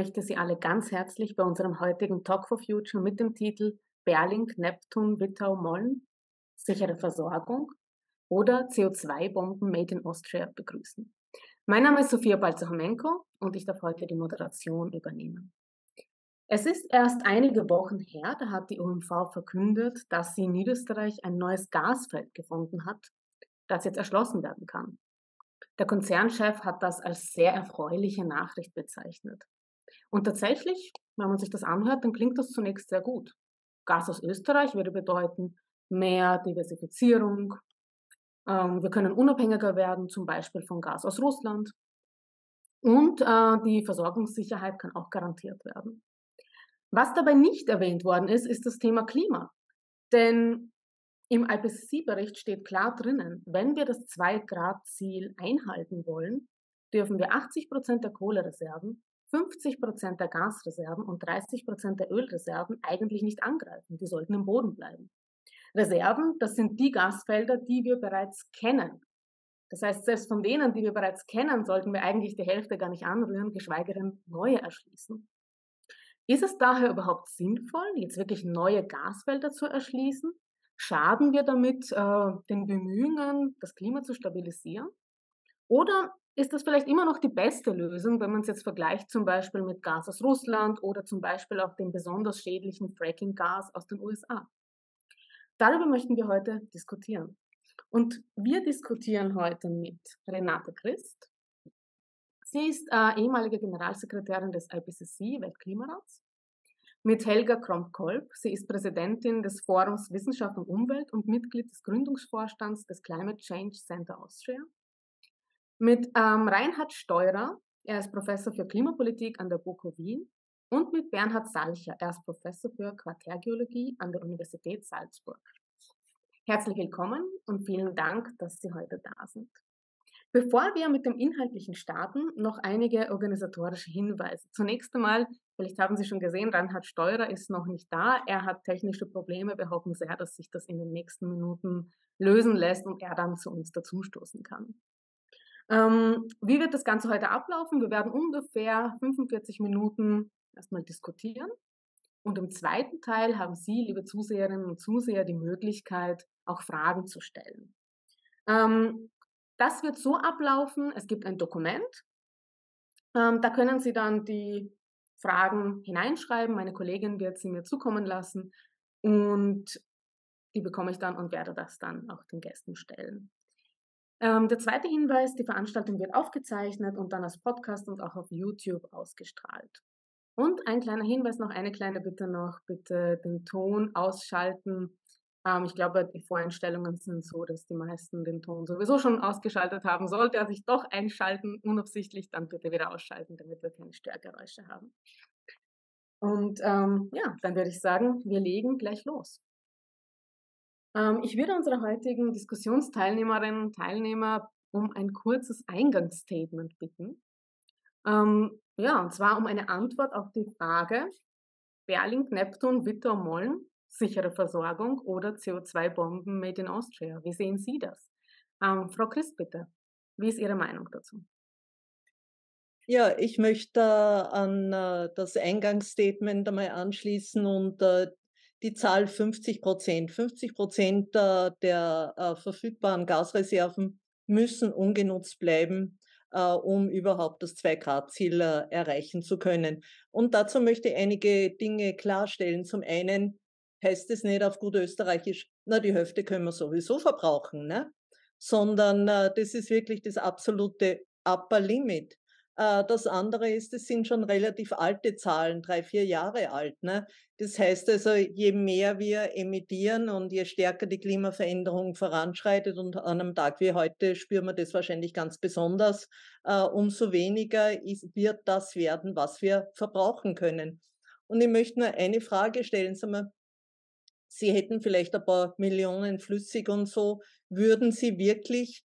möchte Sie alle ganz herzlich bei unserem heutigen Talk for Future mit dem Titel Berlin, Neptun, Wittau, Molln, sichere Versorgung oder CO2-Bomben made in Austria begrüßen. Mein Name ist Sophia Balzachomenko und ich darf heute die Moderation übernehmen. Es ist erst einige Wochen her, da hat die OMV verkündet, dass sie in Niederösterreich ein neues Gasfeld gefunden hat, das jetzt erschlossen werden kann. Der Konzernchef hat das als sehr erfreuliche Nachricht bezeichnet. Und tatsächlich, wenn man sich das anhört, dann klingt das zunächst sehr gut. Gas aus Österreich würde bedeuten mehr Diversifizierung. Wir können unabhängiger werden, zum Beispiel von Gas aus Russland. Und die Versorgungssicherheit kann auch garantiert werden. Was dabei nicht erwähnt worden ist, ist das Thema Klima. Denn im IPCC-Bericht steht klar drinnen, wenn wir das 2-Grad-Ziel einhalten wollen, dürfen wir 80% der Kohlereserven, 50% der Gasreserven und 30% der Ölreserven eigentlich nicht angreifen. Die sollten im Boden bleiben. Reserven, das sind die Gasfelder, die wir bereits kennen. Das heißt, selbst von denen, die wir bereits kennen, sollten wir eigentlich die Hälfte gar nicht anrühren, geschweige denn neue erschließen. Ist es daher überhaupt sinnvoll, jetzt wirklich neue Gasfelder zu erschließen? Schaden wir damit den Bemühungen, das Klima zu stabilisieren? Oder ist das vielleicht immer noch die beste Lösung, wenn man es jetzt vergleicht zum Beispiel mit Gas aus Russland oder zum Beispiel auch dem besonders schädlichen Fracking-Gas aus den USA? Darüber möchten wir heute diskutieren. Und wir diskutieren heute mit Renate Christ. Sie ist ehemalige Generalsekretärin des IPCC, Weltklimarats. Mit Helga Kromp-Kolb. Sie ist Präsidentin des Forums Wissenschaft und Umwelt und Mitglied des Gründungsvorstands des Climate Change Center Austria. Mit Reinhard Steurer. Er ist Professor für Klimapolitik an der BOKU Wien. Und mit Bernhard Salcher. Er ist Professor für Quartärgeologie an der Universität Salzburg. Herzlich willkommen und vielen Dank, dass Sie heute da sind. Bevor wir mit dem Inhaltlichen starten, noch einige organisatorische Hinweise. Zunächst einmal, vielleicht haben Sie schon gesehen, Reinhard Steurer ist noch nicht da. Er hat technische Probleme. Wir hoffen sehr, dass sich das in den nächsten Minuten lösen lässt und er dann zu uns dazustoßen kann. Wie wird das Ganze heute ablaufen? Wir werden ungefähr 45 Minuten erstmal diskutieren. Und im zweiten Teil haben Sie, liebe Zuseherinnen und Zuseher, die Möglichkeit, auch Fragen zu stellen. Das wird so ablaufen, es gibt ein Dokument, da können Sie dann die Fragen hineinschreiben, meine Kollegin wird sie mir zukommen lassen und die bekomme ich dann und werde das dann auch den Gästen stellen. Der zweite Hinweis, die Veranstaltung wird aufgezeichnet und dann als Podcast und auch auf YouTube ausgestrahlt. Und ein kleiner Hinweis noch, eine kleine Bitte noch, bitte den Ton ausschalten. Ich glaube, die Voreinstellungen sind so, dass die meisten den Ton sowieso schon ausgeschaltet haben. Sollte er sich doch einschalten, unabsichtlich, dann bitte wieder ausschalten, damit wir keine Störgeräusche haben. Und ja, dann würde ich sagen, wir legen gleich los. Ich würde unsere heutigen Diskussionsteilnehmerinnen und Teilnehmer um ein kurzes Eingangsstatement bitten. Ja, und zwar um eine Antwort auf die Frage, Berlin, Neptun, Wittau, Molln, sichere Versorgung oder CO2-Bomben made in Austria. Wie sehen Sie das? Frau Christ, bitte. Wie ist Ihre Meinung dazu? Ja, ich möchte an das Eingangsstatement einmal anschließen und die Zahl 50%. 50% der verfügbaren Gasreserven müssen ungenutzt bleiben, um überhaupt das 2-Grad-Ziel erreichen zu können. Und dazu möchte ich einige Dinge klarstellen. Zum einen heißt es nicht auf gut Österreichisch, na, die Hälfte können wir sowieso verbrauchen, ne? Sondern das ist wirklich das absolute Upper Limit. Das andere ist, es sind schon relativ alte Zahlen, 3, 4 Jahre alt, ne? Das heißt also, je mehr wir emittieren und je stärker die Klimaveränderung voranschreitet und an einem Tag wie heute spüren wir das wahrscheinlich ganz besonders, umso weniger wird das werden, was wir verbrauchen können. Und ich möchte nur eine Frage stellen, sagen wir, Sie hätten vielleicht ein paar Millionen flüssig und so, würden Sie wirklich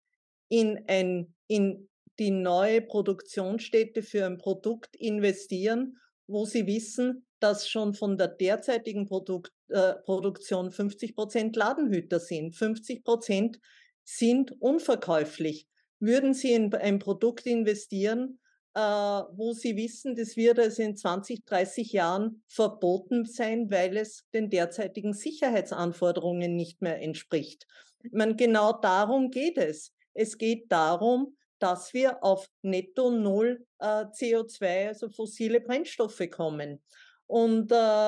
in die neue Produktionsstätte für ein Produkt investieren, wo Sie wissen, dass schon von der derzeitigen Produktion 50% Ladenhüter sind. 50% sind unverkäuflich. Würden Sie in ein Produkt investieren, wo sie wissen, das wird also in 20, 30 Jahren verboten sein, weil es den derzeitigen Sicherheitsanforderungen nicht mehr entspricht. Ich meine, genau darum geht es. Es geht darum, dass wir auf netto null CO2, also fossile Brennstoffe kommen. Und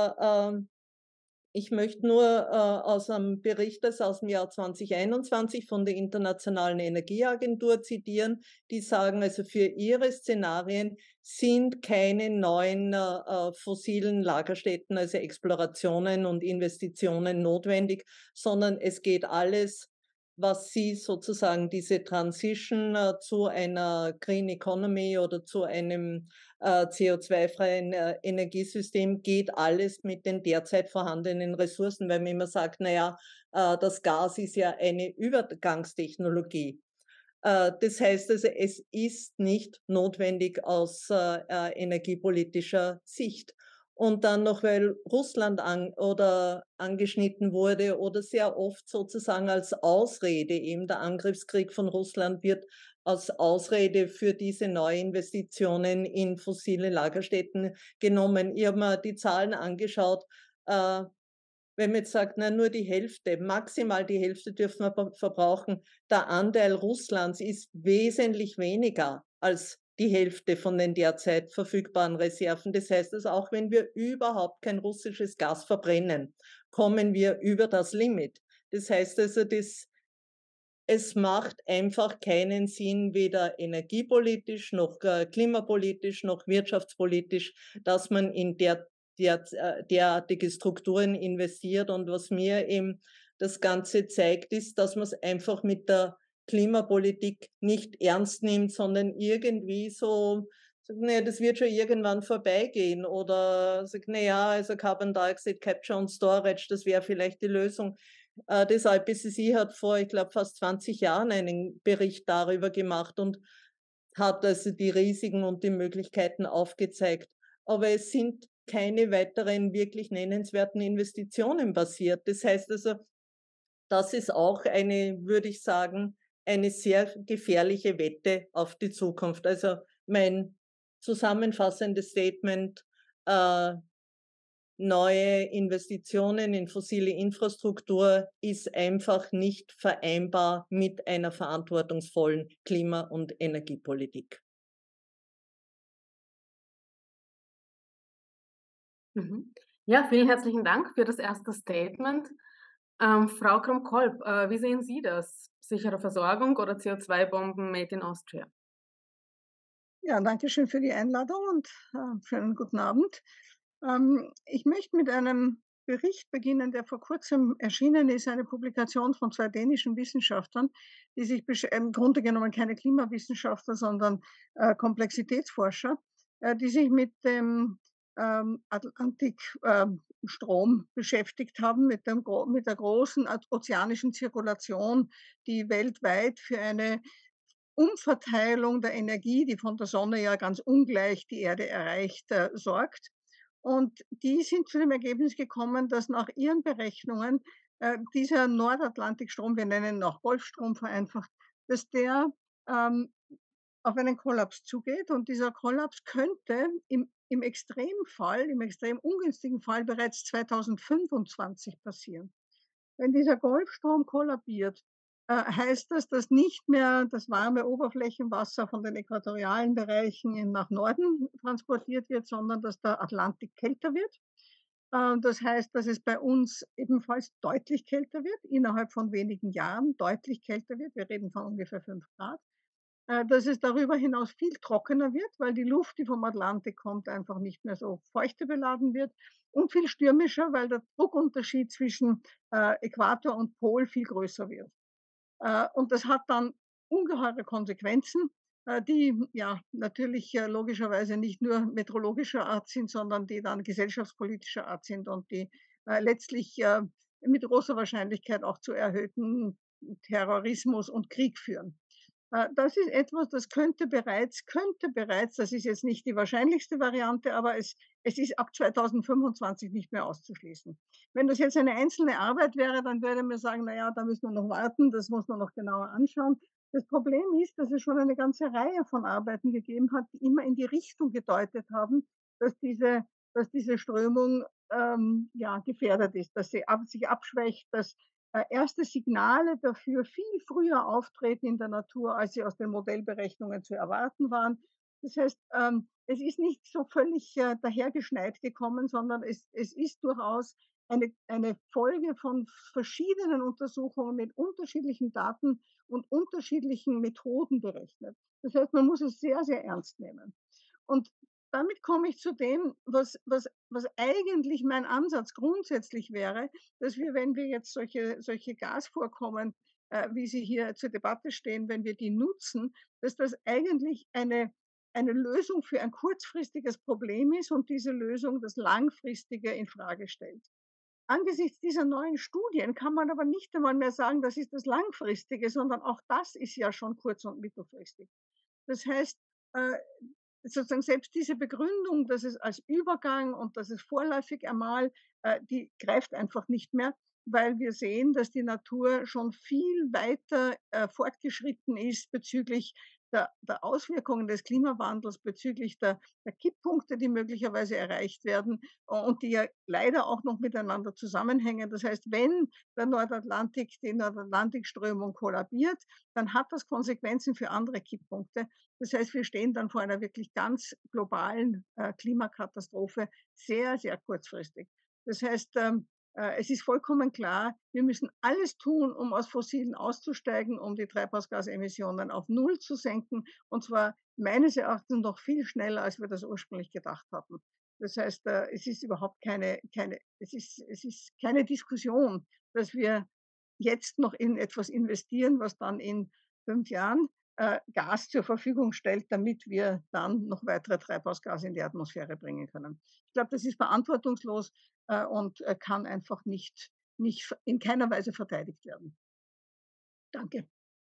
ich möchte nur aus einem Bericht das aus dem Jahr 2021 von der Internationalen Energieagentur zitieren. Die sagen also, für ihre Szenarien sind keine neuen fossilen Lagerstätten, also Explorationen und Investitionen notwendig, sondern es geht alles, was sie sozusagen diese Transition zu einer Green Economy oder zu einem CO2-freien Energiesystem geht alles mit den derzeit vorhandenen Ressourcen, weil man immer sagt, na ja, das Gas ist ja eine Übergangstechnologie. Das heißt also, es ist nicht notwendig aus energiepolitischer Sicht. Und dann noch, weil Russland angeschnitten wurde oder sehr oft sozusagen als Ausrede, eben der Angriffskrieg von Russland wird als Ausrede für diese Neuinvestitionen in fossile Lagerstätten genommen. Ich habe mir die Zahlen angeschaut. Äh, Wenn man jetzt sagt, na, nur die Hälfte, maximal die Hälfte dürfen wir verbrauchen, der Anteil Russlands ist wesentlich weniger als die Hälfte von den derzeit verfügbaren Reserven. Das heißt also, auch wenn wir überhaupt kein russisches Gas verbrennen, kommen wir über das Limit. Das heißt also, es macht einfach keinen Sinn, weder energiepolitisch noch klimapolitisch noch wirtschaftspolitisch, dass man in derartige Strukturen investiert. Und was mir eben das Ganze zeigt, ist, dass man es einfach mit der Klimapolitik nicht ernst nimmt, sondern irgendwie so sagt: „Na ja, das wird schon irgendwann vorbeigehen“, oder sagt: „Na ja, also Carbon Dioxide Capture und Storage, das wäre vielleicht die Lösung.“ Das IPCC hat vor, ich glaube, fast 20 Jahren einen Bericht darüber gemacht und hat also die Risiken und die Möglichkeiten aufgezeigt. Aber es sind keine weiteren wirklich nennenswerten Investitionen passiert. Das heißt also, das ist auch eine, würde ich sagen, eine sehr gefährliche Wette auf die Zukunft. Also mein zusammenfassendes Statement, äh, neue Investitionen in fossile Infrastruktur ist einfach nicht vereinbar mit einer verantwortungsvollen Klima- und Energiepolitik. Mhm. Ja, vielen herzlichen Dank für das erste Statement. Frau Krumm-Kolb, wie sehen Sie das? Sichere Versorgung oder CO2-Bomben made in Austria? Ja, danke schön für die Einladung und, schönen guten Abend. Ich möchte mit einem Bericht beginnen, der vor Kurzem erschienen ist, eine Publikation von 2 dänischen Wissenschaftlern, die sich im Grunde genommen keine Klimawissenschaftler, sondern, Komplexitätsforscher, die sich mit dem, Atlantik Strom beschäftigt haben, mit der großen ozeanischen Zirkulation, die weltweit für eine Umverteilung der Energie, die von der Sonne ja ganz ungleich die Erde erreicht, sorgt. Und die sind zu dem Ergebnis gekommen, dass nach ihren Berechnungen, dieser Nordatlantikstrom, wir nennen ihn auch Golfstrom vereinfacht, dass der, ähm, auf einen Kollaps zugeht, und dieser Kollaps könnte im Extremfall, im extrem ungünstigen Fall bereits 2025 passieren. Wenn dieser Golfstrom kollabiert, heißt das, dass nicht mehr das warme Oberflächenwasser von den äquatorialen Bereichen nach Norden transportiert wird, sondern dass der Atlantik kälter wird. Das heißt, dass es bei uns ebenfalls deutlich kälter wird, innerhalb von wenigen Jahren deutlich kälter wird. Wir reden von ungefähr 5 Grad. Dass es darüber hinaus viel trockener wird, weil die Luft, die vom Atlantik kommt, einfach nicht mehr so feuchte beladen wird, und viel stürmischer, weil der Druckunterschied zwischen, Äquator und Pol viel größer wird. Und das hat dann ungeheure Konsequenzen, die ja natürlich, logischerweise nicht nur meteorologischer Art sind, sondern die dann gesellschaftspolitischer Art sind und die, letztlich, mit großer Wahrscheinlichkeit auch zu erhöhten Terrorismus und Krieg führen. Das ist etwas, das könnte bereits, das ist jetzt nicht die wahrscheinlichste Variante, aber es ist ab 2025 nicht mehr auszuschließen. Wenn das jetzt eine einzelne Arbeit wäre, dann würde man sagen: „Na ja, da müssen wir noch warten, das muss man noch genauer anschauen.“ Das Problem ist, dass es schon eine ganze Reihe von Arbeiten gegeben hat, die immer in die Richtung gedeutet haben, dass diese Strömung, ja, gefährdet ist, dass sie sich abschwächt, dass, erste Signale dafür viel früher auftreten in der Natur, als sie aus den Modellberechnungen zu erwarten waren. Das heißt, es ist nicht so völlig, dahergeschneit gekommen, sondern es ist durchaus eine Folge von verschiedenen Untersuchungen mit unterschiedlichen Daten und unterschiedlichen Methoden berechnet. Das heißt, man muss es sehr, sehr ernst nehmen. Und damit komme ich zu dem, was eigentlich mein Ansatz grundsätzlich wäre, dass wir, wenn wir jetzt solche Gasvorkommen, wie sie hier zur Debatte stehen, wenn wir die nutzen, dass das eigentlich eine Lösung für ein kurzfristiges Problem ist und diese Lösung das Langfristige in Frage stellt. Angesichts dieser neuen Studien kann man aber nicht einmal mehr sagen, das ist das Langfristige, sondern auch das ist ja schon kurz- und mittelfristig. Das heißt, äh, sozusagen selbst diese Begründung, dass es als Übergang und dass es vorläufig einmal, die greift einfach nicht mehr, weil wir sehen, dass die Natur schon viel weiter, fortgeschritten ist bezüglich der Auswirkungen des Klimawandels, bezüglich der Kipppunkte, die möglicherweise erreicht werden, und die ja leider auch noch miteinander zusammenhängen. Das heißt, wenn die Nordatlantikströmung kollabiert, dann hat das Konsequenzen für andere Kipppunkte. Das heißt, wir stehen dann vor einer wirklich ganz globalen, Klimakatastrophe, sehr, sehr kurzfristig. Das heißt, es ist vollkommen klar, wir müssen alles tun, um aus Fossilen auszusteigen, um die Treibhausgasemissionen auf Null zu senken, und zwar meines Erachtens noch viel schneller, als wir das ursprünglich gedacht hatten. Das heißt, es ist überhaupt es ist keine Diskussion, dass wir jetzt noch in etwas investieren, was dann in 5 Jahren, Gas zur Verfügung stellt, damit wir dann noch weitere Treibhausgase in die Atmosphäre bringen können. Ich glaube, das ist verantwortungslos, und, kann einfach nicht in keiner Weise verteidigt werden. Danke.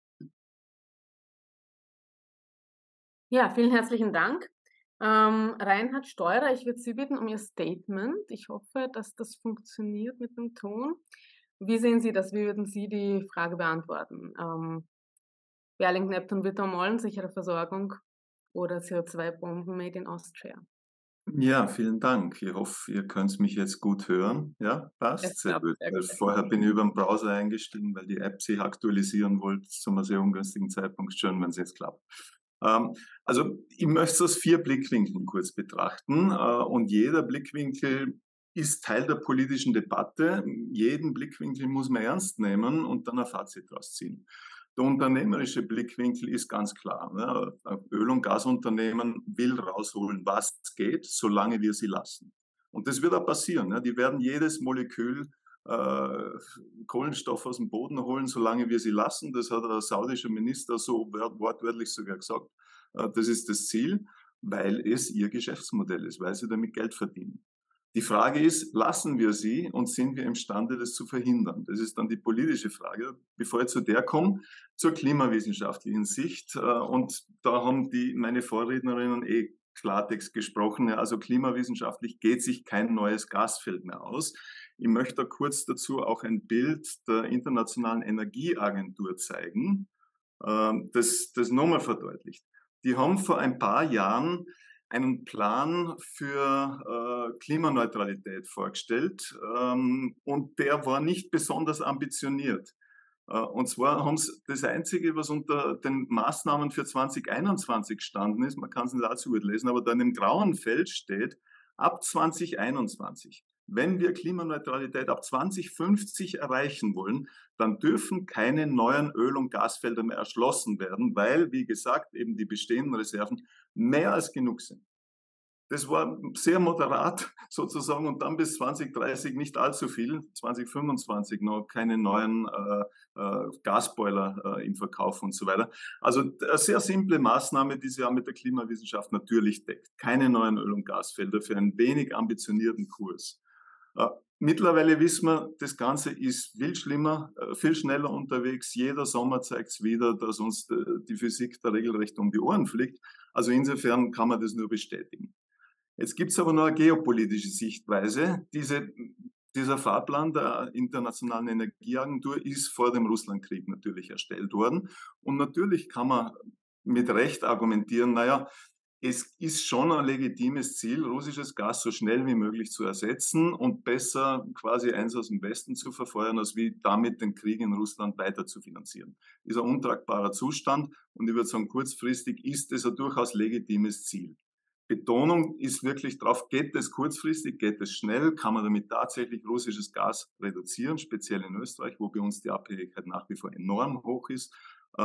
Ja, vielen herzlichen Dank. Reinhard Steurer, ich würde Sie bitten um Ihr Statement. Ich hoffe, dass das funktioniert mit dem Ton. Wie sehen Sie das? Wie würden Sie die Frage beantworten? Berling, Neptun, Witter, Mollen, sichere Versorgung oder CO2-Bomben made in Austria? Ja, vielen Dank. Ich hoffe, ihr könnt mich jetzt gut hören. Ja, passt, Es sehr klappt gut. sehr Weil gut. vorher bin ich über den Browser eingestiegen, weil die App sich aktualisieren wollte zu einem sehr ungünstigen Zeitpunkt. Schön, wenn es jetzt klappt. Also ich möchte es aus 4 Blickwinkeln kurz betrachten, und jeder Blickwinkel ist Teil der politischen Debatte. Jeden Blickwinkel muss man ernst nehmen und dann ein Fazit daraus ziehen. Der unternehmerische Blickwinkel ist ganz klar. Ne? Ein Öl- und Gasunternehmen will rausholen, was geht, solange wir sie lassen. Und das wird auch passieren. Ne? Die werden jedes Molekül äh, Kohlenstoff aus dem Boden holen, solange wir sie lassen. Das hat der saudische Minister so wortwörtlich sogar gesagt. Das ist das Ziel, weil es ihr Geschäftsmodell ist, weil sie damit Geld verdienen. Die Frage ist, lassen wir sie und sind wir imstande, das zu verhindern? Das ist dann die politische Frage. Bevor ich zu der komme, zur klimawissenschaftlichen Sicht. Und da haben meine Vorrednerinnen Klartext gesprochen. Also klimawissenschaftlich geht sich kein neues Gasfeld mehr aus. Ich möchte da kurz dazu auch ein Bild der Internationalen Energieagentur zeigen, das nochmal verdeutlicht. Die haben vor ein paar Jahren einen Plan für Klimaneutralität vorgestellt, und der war nicht besonders ambitioniert. Und zwar haben sie das Einzige, was unter den Maßnahmen für 2021 gestanden ist, man kann es nicht dazu gut lesen, aber da in dem grauen Feld steht, ab 2021. Wenn wir Klimaneutralität ab 2050 erreichen wollen, dann dürfen keine neuen Öl- und Gasfelder mehr erschlossen werden, weil, wie gesagt, eben die bestehenden Reserven mehr als genug sind. Das war sehr moderat sozusagen und dann bis 2030 nicht allzu viel, 2025 noch keine neuen Gasboiler im Verkauf und so weiter. Also eine sehr simple Maßnahme, die sie auch mit der Klimawissenschaft natürlich deckt. Keine neuen Öl- und Gasfelder für einen wenig ambitionierten Kurs. Mittlerweile wissen wir, das Ganze ist viel schlimmer, viel schneller unterwegs. Jeder Sommer zeigt es wieder, dass uns die Physik da regelrecht um die Ohren fliegt. Also insofern kann man das nur bestätigen. Jetzt gibt es aber noch eine geopolitische Sichtweise. Diese Dieser Fahrplan der Internationalen Energieagentur ist vor dem Russlandkrieg natürlich erstellt worden. Und natürlich kann man mit Recht argumentieren, naja, es ist schon ein legitimes Ziel, russisches Gas so schnell wie möglich zu ersetzen und besser quasi eins aus dem Westen zu verfeuern, als wie damit den Krieg in Russland weiter zu finanzieren. Ist ein untragbarer Zustand und ich würde sagen, kurzfristig ist es ein durchaus legitimes Ziel. Betonung ist wirklich drauf, geht es kurzfristig, geht es schnell, kann man damit tatsächlich russisches Gas reduzieren, speziell in Österreich, wo bei uns die Abhängigkeit nach wie vor enorm hoch ist.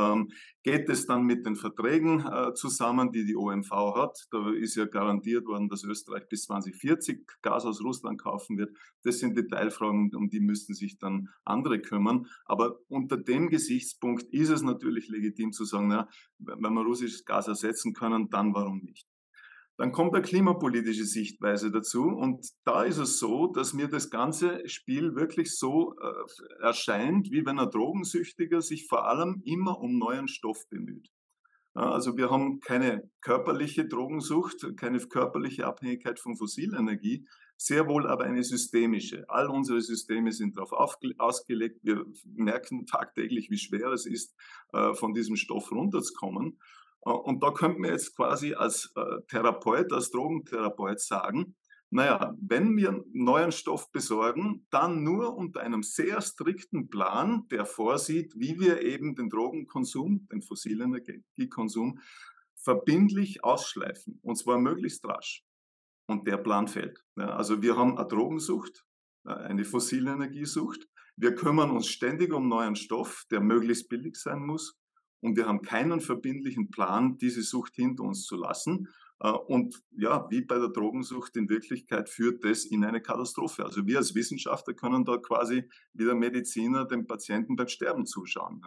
Geht es dann mit den Verträgen zusammen, die die OMV hat? Da ist ja garantiert worden, dass Österreich bis 2040 Gas aus Russland kaufen wird. Das sind Detailfragen, um die müssten sich dann andere kümmern. Aber unter dem Gesichtspunkt ist es natürlich legitim zu sagen, na, wenn wir russisches Gas ersetzen können, dann warum nicht? Dann kommt eine klimapolitische Sichtweise dazu und da ist es so, dass mir das ganze Spiel wirklich so erscheint, wie wenn ein Drogensüchtiger sich vor allem immer um neuen Stoff bemüht. Ja, also wir haben keine körperliche Drogensucht, keine körperliche Abhängigkeit von Fossilenergie, sehr wohl aber eine systemische. All unsere Systeme sind darauf ausgelegt. Wir merken tagtäglich, wie schwer es ist, von diesem Stoff runterzukommen. Und da könnte man jetzt quasi als Therapeut, als Drogentherapeut sagen, naja, wenn wir neuen Stoff besorgen, dann nur unter einem sehr strikten Plan, der vorsieht, wie wir eben den Drogenkonsum, den fossilen Energiekonsum, verbindlich ausschleifen. Und zwar möglichst rasch. Und der Plan fällt. Ja, also wir haben eine Drogensucht, eine fossile Energiesucht. Wir kümmern uns ständig um neuen Stoff, der möglichst billig sein muss. Und wir haben keinen verbindlichen Plan, diese Sucht hinter uns zu lassen. Und ja, wie bei der Drogensucht in Wirklichkeit führt das in eine Katastrophe. Also wir als Wissenschaftler können da quasi wie der Mediziner dem Patienten beim Sterben zuschauen.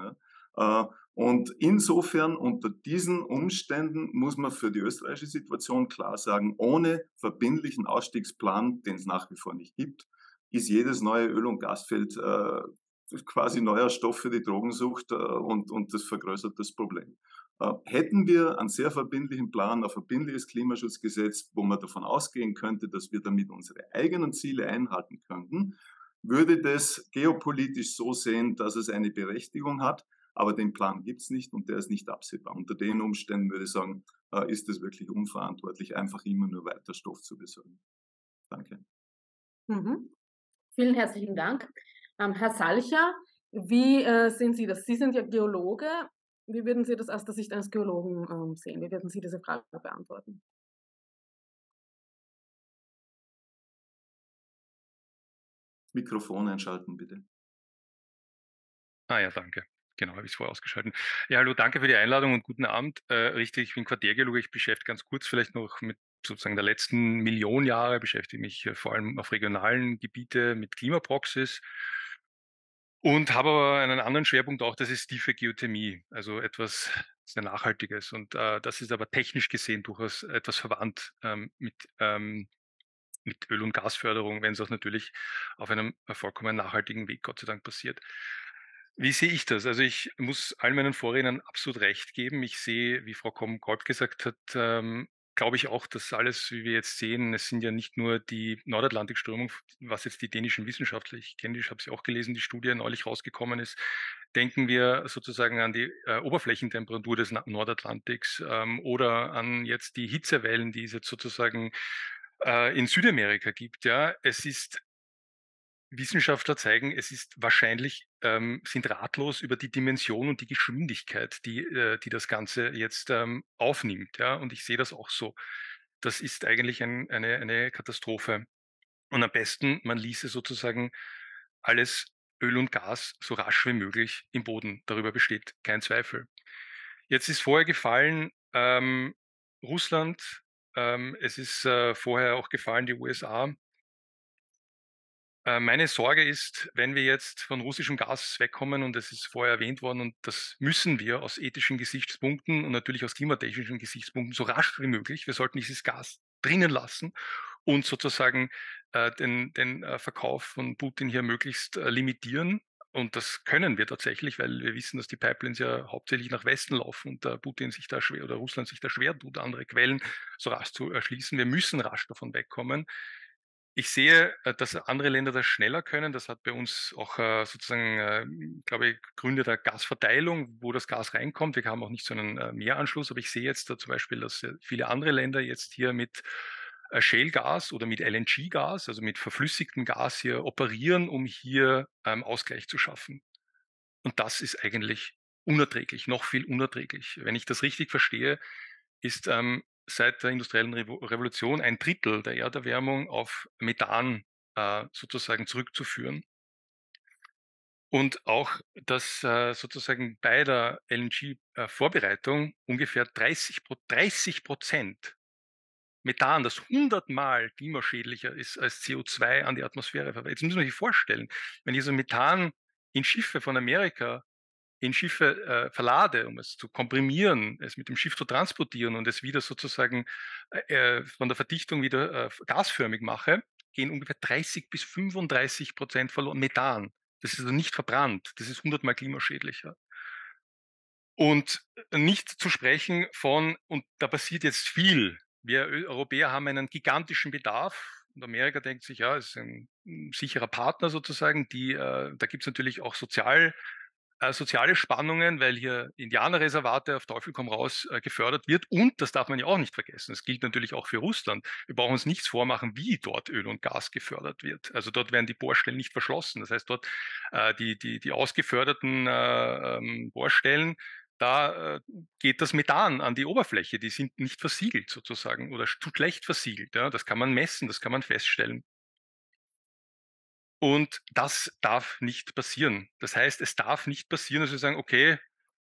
Und insofern unter diesen Umständen muss man für die österreichische Situation klar sagen, ohne verbindlichen Ausstiegsplan, den es nach wie vor nicht gibt, ist jedes neue Öl- und Gasfeld quasi neuer Stoff für die Drogensucht und das vergrößert das Problem. Hätten wir einen sehr verbindlichen Plan, ein verbindliches Klimaschutzgesetz, wo man davon ausgehen könnte, dass wir damit unsere eigenen Ziele einhalten könnten, würde das geopolitisch so sehen, dass es eine Berechtigung hat, aber den Plan gibt es nicht und der ist nicht absehbar. Unter den Umständen würde ich sagen, ist es wirklich unverantwortlich, einfach immer nur weiter Stoff zu besorgen. Danke. Mhm. Vielen herzlichen Dank. Herr Salcher, wie sehen Sie das? Sie sind ja Geologe. Wie würden Sie das aus der Sicht eines Geologen sehen? Wie würden Sie diese Frage beantworten? Mikrofon einschalten, bitte. Ja, danke. Genau, habe ich es vorher ausgeschalten. Ja, hallo, danke für die Einladung und guten Abend. Richtig, ich bin Quartärgeologe, ich beschäftige ganz kurz vielleicht noch mit sozusagen der letzten Million Jahre, beschäftige mich vor allem auf regionalen Gebiete mit Klimaproxys und habe aber einen anderen Schwerpunkt auch, das ist tiefe Geothermie, also etwas sehr Nachhaltiges und das ist aber technisch gesehen durchaus etwas verwandt mit Öl- und Gasförderung, wenn es auch natürlich auf einem vollkommen nachhaltigen Weg, Gott sei Dank, passiert. Wie sehe ich das? Also ich muss all meinen Vorrednern absolut recht geben. Ich sehe, wie Frau Kolb gesagt hat, glaube ich auch, dass alles, wie wir jetzt sehen, es sind ja nicht nur die Nordatlantikströmung, was jetzt die dänischen Wissenschaftler, ich kenne die, ich habe sie auch gelesen, die Studie neulich rausgekommen ist, denken wir sozusagen an die Oberflächentemperatur des Nordatlantiks oder an jetzt die Hitzewellen, die es jetzt sozusagen in Südamerika gibt. Ja, es ist Wissenschaftler zeigen, es ist wahrscheinlich, sind ratlos über die Dimension und die Geschwindigkeit, die das Ganze jetzt aufnimmt. Ja? Und ich sehe das auch so. Das ist eigentlich eine Katastrophe. Und am besten, man ließe sozusagen alles Öl und Gas so rasch wie möglich im Boden. Darüber besteht kein Zweifel. Jetzt ist vorher gefallen, Russland, es ist vorher auch gefallen, die USA. Meine Sorge ist, wenn wir jetzt von russischem Gas wegkommen, und das ist vorher erwähnt worden, und das müssen wir aus ethischen Gesichtspunkten und natürlich aus klimatechnischen Gesichtspunkten so rasch wie möglich, wir sollten dieses Gas drinnen lassen und sozusagen den Verkauf von Putin hier möglichst limitieren. Und das können wir tatsächlich, weil wir wissen, dass die Pipelines ja hauptsächlich nach Westen laufen und Putin sich da schwer oder Russland sich da schwer tut, andere Quellen so rasch zu erschließen. Wir müssen rasch davon wegkommen. Ich sehe, dass andere Länder das schneller können. Das hat bei uns auch sozusagen, glaube ich, Gründe der Gasverteilung, wo das Gas reinkommt. Wir haben auch nicht so einen Mehranschluss, aber ich sehe jetzt da zum Beispiel, dass viele andere Länder jetzt hier mit Shale-Gas oder mit LNG-Gas, also mit verflüssigtem Gas hier operieren, um hier Ausgleich zu schaffen. Und das ist eigentlich unerträglich, noch viel unerträglich. Wenn ich das richtig verstehe, ist seit der industriellen Revolution ein Drittel der Erderwärmung auf Methan sozusagen zurückzuführen. Und auch, dass sozusagen bei der LNG-Vorbereitung ungefähr 30% Methan, das 100-mal klimaschädlicher ist als CO2 an die Atmosphäre verwendet. Jetzt muss man sich vorstellen, wenn ich so Methan in Schiffe von Amerika in Schiffe verlade, um es zu komprimieren, es mit dem Schiff zu transportieren und es wieder sozusagen von der Verdichtung wieder gasförmig mache, gehen ungefähr 30-35% verloren. Methan. Das ist also nicht verbrannt. Das ist 100-mal klimaschädlicher. Und nicht zu sprechen von, und da passiert jetzt viel. Wir Europäer haben einen gigantischen Bedarf. Und Amerika denkt sich, ja, es ist ein sicherer Partner sozusagen. Da gibt es natürlich auch soziale Spannungen, weil hier Indianerreservate auf Teufel komm raus gefördert wird. Und das darf man ja auch nicht vergessen. Das gilt natürlich auch für Russland. Wir brauchen uns nichts vormachen, wie dort Öl und Gas gefördert wird. Also dort werden die Bohrstellen nicht verschlossen. Das heißt, dort die ausgeförderten Bohrstellen, da geht das Methan an die Oberfläche. Die sind nicht versiegelt sozusagen oder zu schlecht versiegelt. Ja? Das kann man messen, das kann man feststellen. Und das darf nicht passieren. Das heißt, es darf nicht passieren, dass wir sagen, okay,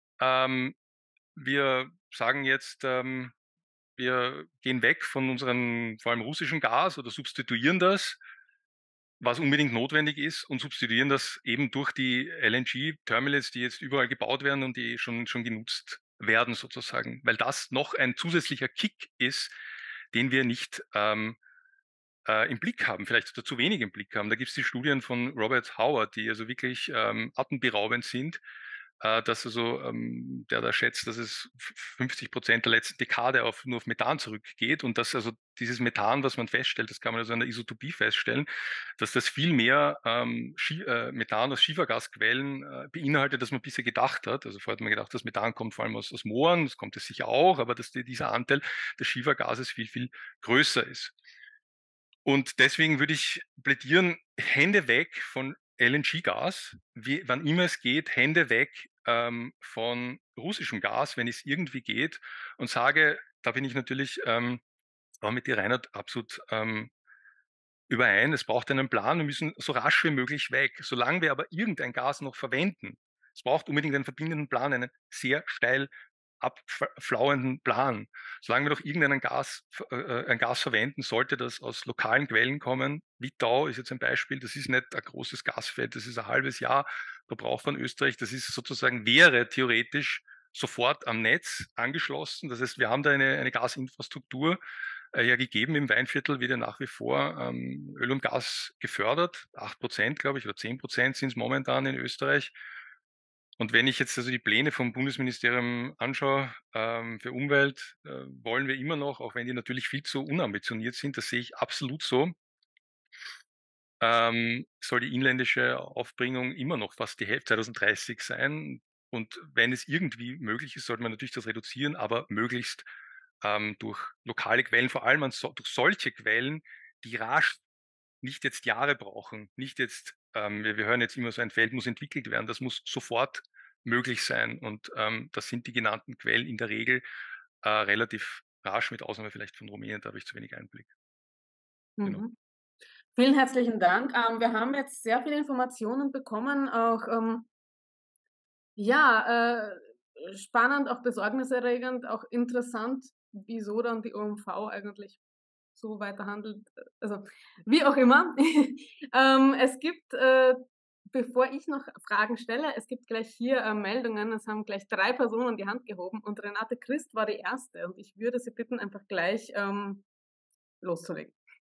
wir sagen jetzt, wir gehen weg von unserem vor allem russischen Gas oder substituieren das, was unbedingt notwendig ist, und substituieren das eben durch die LNG-Terminals, die jetzt überall gebaut werden und die schon genutzt werden sozusagen, weil das noch ein zusätzlicher Kick ist, den wir nicht im Blick haben, vielleicht sogar zu wenig im Blick haben. Da gibt es die Studien von Robert Howard, die also wirklich atemberaubend sind, dass also der da schätzt, dass es 50% der letzten Dekade nur auf Methan zurückgeht und dass also dieses Methan, was man feststellt, das kann man also an der Isotopie feststellen, dass das viel mehr Methan aus Schiefergasquellen beinhaltet, als man bisher gedacht hat. Also vorher hat man gedacht, das Methan kommt vor allem aus Mooren, das kommt es sicher auch, aber dass dieser Anteil des Schiefergases viel, viel größer ist. Und deswegen würde ich plädieren, Hände weg von LNG-Gas, wann immer es geht, Hände weg von russischem Gas, wenn es irgendwie geht. Und sage, da bin ich natürlich auch mit dir, Reinhard, absolut überein. Es braucht einen Plan. Wir müssen so rasch wie möglich weg. Solange wir aber irgendein Gas noch verwenden, es braucht unbedingt einen verbindenden Plan, einen sehr steil abflauenden Plan. Solange wir noch ein Gas verwenden, sollte das aus lokalen Quellen kommen. Witau ist jetzt ein Beispiel, das ist nicht ein großes Gasfeld, das ist ein halbes Jahr, da braucht man Österreich, das ist sozusagen, wäre theoretisch sofort am Netz angeschlossen. Das heißt, wir haben da eine Gasinfrastruktur ja gegeben. Im Weinviertel wird ja nach wie vor Öl und Gas gefördert. 8%, glaube ich, oder 10% sind es momentan in Österreich. Und wenn ich jetzt also die Pläne vom Bundesministerium anschaue für Umwelt, wollen wir immer noch, auch wenn die natürlich viel zu unambitioniert sind, das sehe ich absolut so, soll die inländische Aufbringung immer noch fast die Hälfte 2030 sein. Und wenn es irgendwie möglich ist, sollte man natürlich das reduzieren, aber möglichst durch lokale Quellen, vor allem durch solche Quellen, die rasch nicht jetzt Jahre brauchen, nicht jetzt, wir hören jetzt immer so, ein Feld muss entwickelt werden, das muss sofort möglich sein. Und das sind die genannten Quellen in der Regel relativ rasch, mit Ausnahme vielleicht von Rumänien, da habe ich zu wenig Einblick. Genau. Mhm. Vielen herzlichen Dank. Wir haben jetzt sehr viele Informationen bekommen, auch ja, spannend, auch besorgniserregend, auch interessant, wieso dann die OMV eigentlich so weiter handelt. Also wie auch immer. Es gibt, bevor ich noch Fragen stelle, es gibt gleich hier Meldungen. Es haben gleich 3 Personen die Hand gehoben und Renate Christ war die erste. Und ich würde Sie bitten, einfach gleich loszulegen.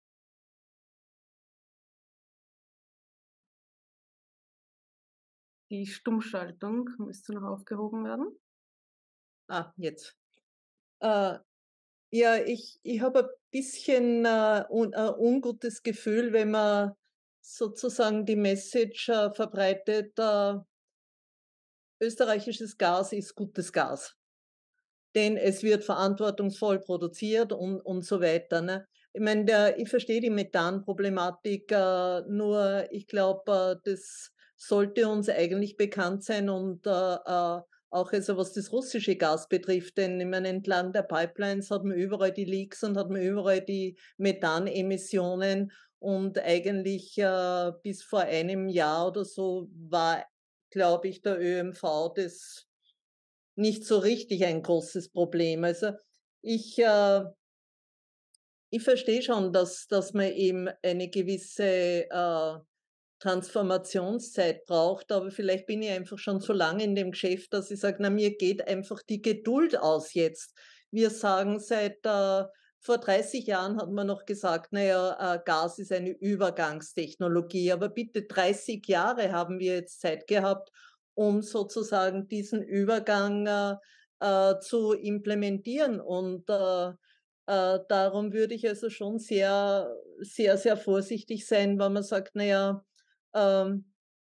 Die Stummschaltung müsste noch aufgehoben werden. Jetzt. Äh, Ja, ich habe ein bisschen ungutes Gefühl, wenn man sozusagen die Message verbreitet, österreichisches Gas ist gutes Gas, denn es wird verantwortungsvoll produziert und so weiter, ne? Ich meine, ich verstehe die Methanproblematik, nur ich glaube, das sollte uns eigentlich bekannt sein und, auch also was das russische Gas betrifft, denn ich meine, entlang der Pipelines hat man überall die Leaks und hat man überall die Methanemissionen und eigentlich, bis vor einem Jahr oder so war, glaube ich, der ÖMV das nicht so richtig ein großes Problem. Also, ich, äh ich verstehe schon, dass man eben eine gewisse, Transformationszeit braucht, aber vielleicht bin ich einfach schon so lange in dem Geschäft, dass ich sage: „Na, mir geht einfach die Geduld aus jetzt.“ Wir sagen seit, vor 30 Jahren hat man noch gesagt: „Na ja, Gas ist eine Übergangstechnologie“, aber bitte 30 Jahre haben wir jetzt Zeit gehabt, um sozusagen diesen Übergang, zu implementieren und, darum würde ich also schon sehr vorsichtig sein, wenn man sagt: „Na ja, ähm,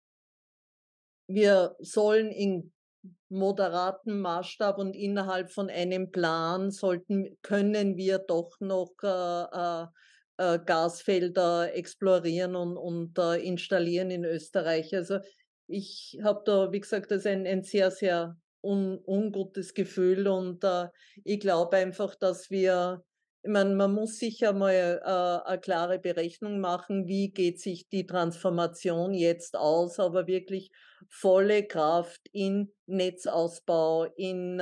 wir sollen in moderatem Maßstab und innerhalb von einem Plan können wir doch noch, Gasfelder explorieren und installieren in Österreich.“ Also, ich habe da, wie gesagt, also ein sehr ungutes Gefühl und, ich glaube einfach, dass wir ich meine, man muss sicher mal, 'a klare Berechnung machen, wie geht sich die Transformation jetzt aus, aber wirklich volle Kraft in Netzausbau, in,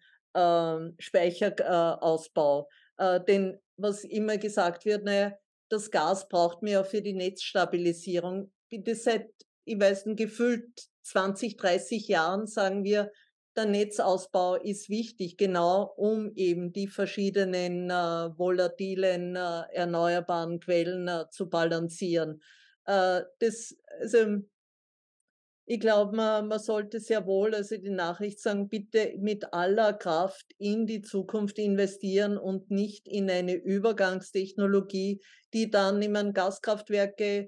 Speicherausbau. Denn was immer gesagt wird, na ja, das Gas braucht man ja für die Netzstabilisierung. Bitte seit, ich weiß nicht, gefühlt 20, 30 Jahren sagen wir, der Netzausbau ist wichtig, genau um eben die verschiedenen, volatilen, erneuerbaren Quellen, zu balancieren. Das also ich glaube, man sollte sehr wohl also die Nachricht sagen, bitte mit aller Kraft in die Zukunft investieren und nicht in eine Übergangstechnologie, die dann ich meine, Gaskraftwerke,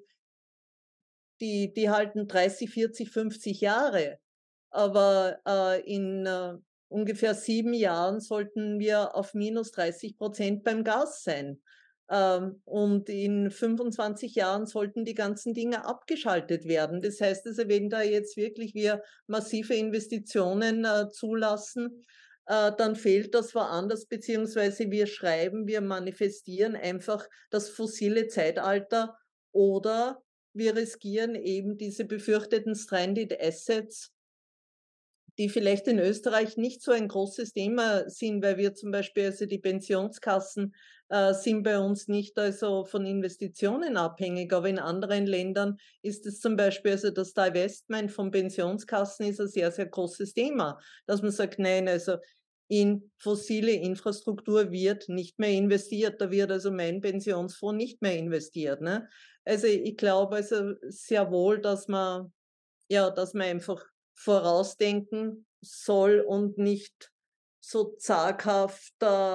die halten 30, 40, 50 Jahre. Aber, in, ungefähr 7 Jahren sollten wir auf -30% beim Gas sein. Und in 25 Jahren sollten die ganzen Dinge abgeschaltet werden. Das heißt also, wenn da jetzt wirklich wir massive Investitionen, zulassen, dann fehlt das woanders, beziehungsweise wir manifestieren einfach das fossile Zeitalter oder wir riskieren eben diese befürchteten Stranded Assets, die vielleicht in Österreich nicht so ein großes Thema sind, weil wir zum Beispiel also die Pensionskassen, sind bei uns nicht also von Investitionen abhängig, aber in anderen Ländern ist es zum Beispiel also das Divestment von Pensionskassen ist ein sehr großes Thema, dass man sagt: „Nein, also in fossile Infrastruktur wird nicht mehr investiert, da wird also mein Pensionsfonds nicht mehr investiert“, ne? Also, ich glaube also sehr wohl, dass man einfach vorausdenken soll und nicht so zaghaft,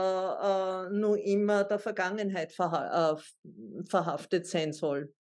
nur immer der Vergangenheit verhaftet sein soll.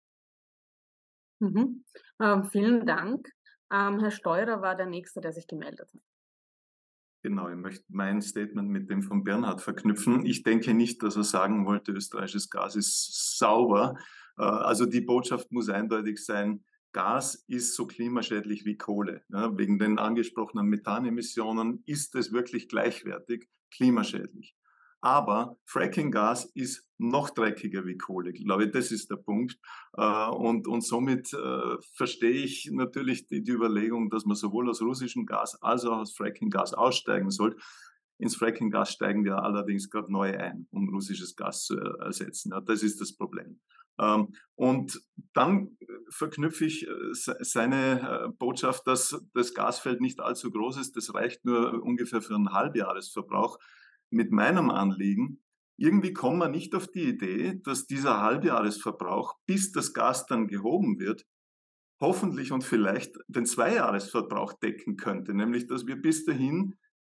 Mhm. Vielen Dank. Herr Steurer war der Nächste, der sich gemeldet hat. Genau, ich möchte mein Statement mit dem von Bernhard verknüpfen. Ich denke nicht, dass er sagen wollte, österreichisches Gas ist sauber. Also die Botschaft muss eindeutig sein, Gas ist so klimaschädlich wie Kohle. Ja, wegen den angesprochenen Methanemissionen ist es wirklich gleichwertig klimaschädlich. Aber Fracking-Gas ist noch dreckiger wie Kohle, glaube ich, das ist der Punkt. Und somit verstehe ich natürlich die Überlegung, dass man sowohl aus russischem Gas als auch aus Fracking-Gas aussteigen soll. Ins Fracking-Gas steigen wir allerdings gerade neu ein, um russisches Gas zu ersetzen. Ja, das ist das Problem. Und dann verknüpfe ich seine Botschaft, dass das Gasfeld nicht allzu groß ist, das reicht nur ungefähr für einen Halbjahresverbrauch, mit meinem Anliegen. Irgendwie kommen wir nicht auf die Idee, dass dieser Halbjahresverbrauch, bis das Gas dann gehoben wird, hoffentlich und vielleicht den Zweijahresverbrauch decken könnte, nämlich dass wir bis dahin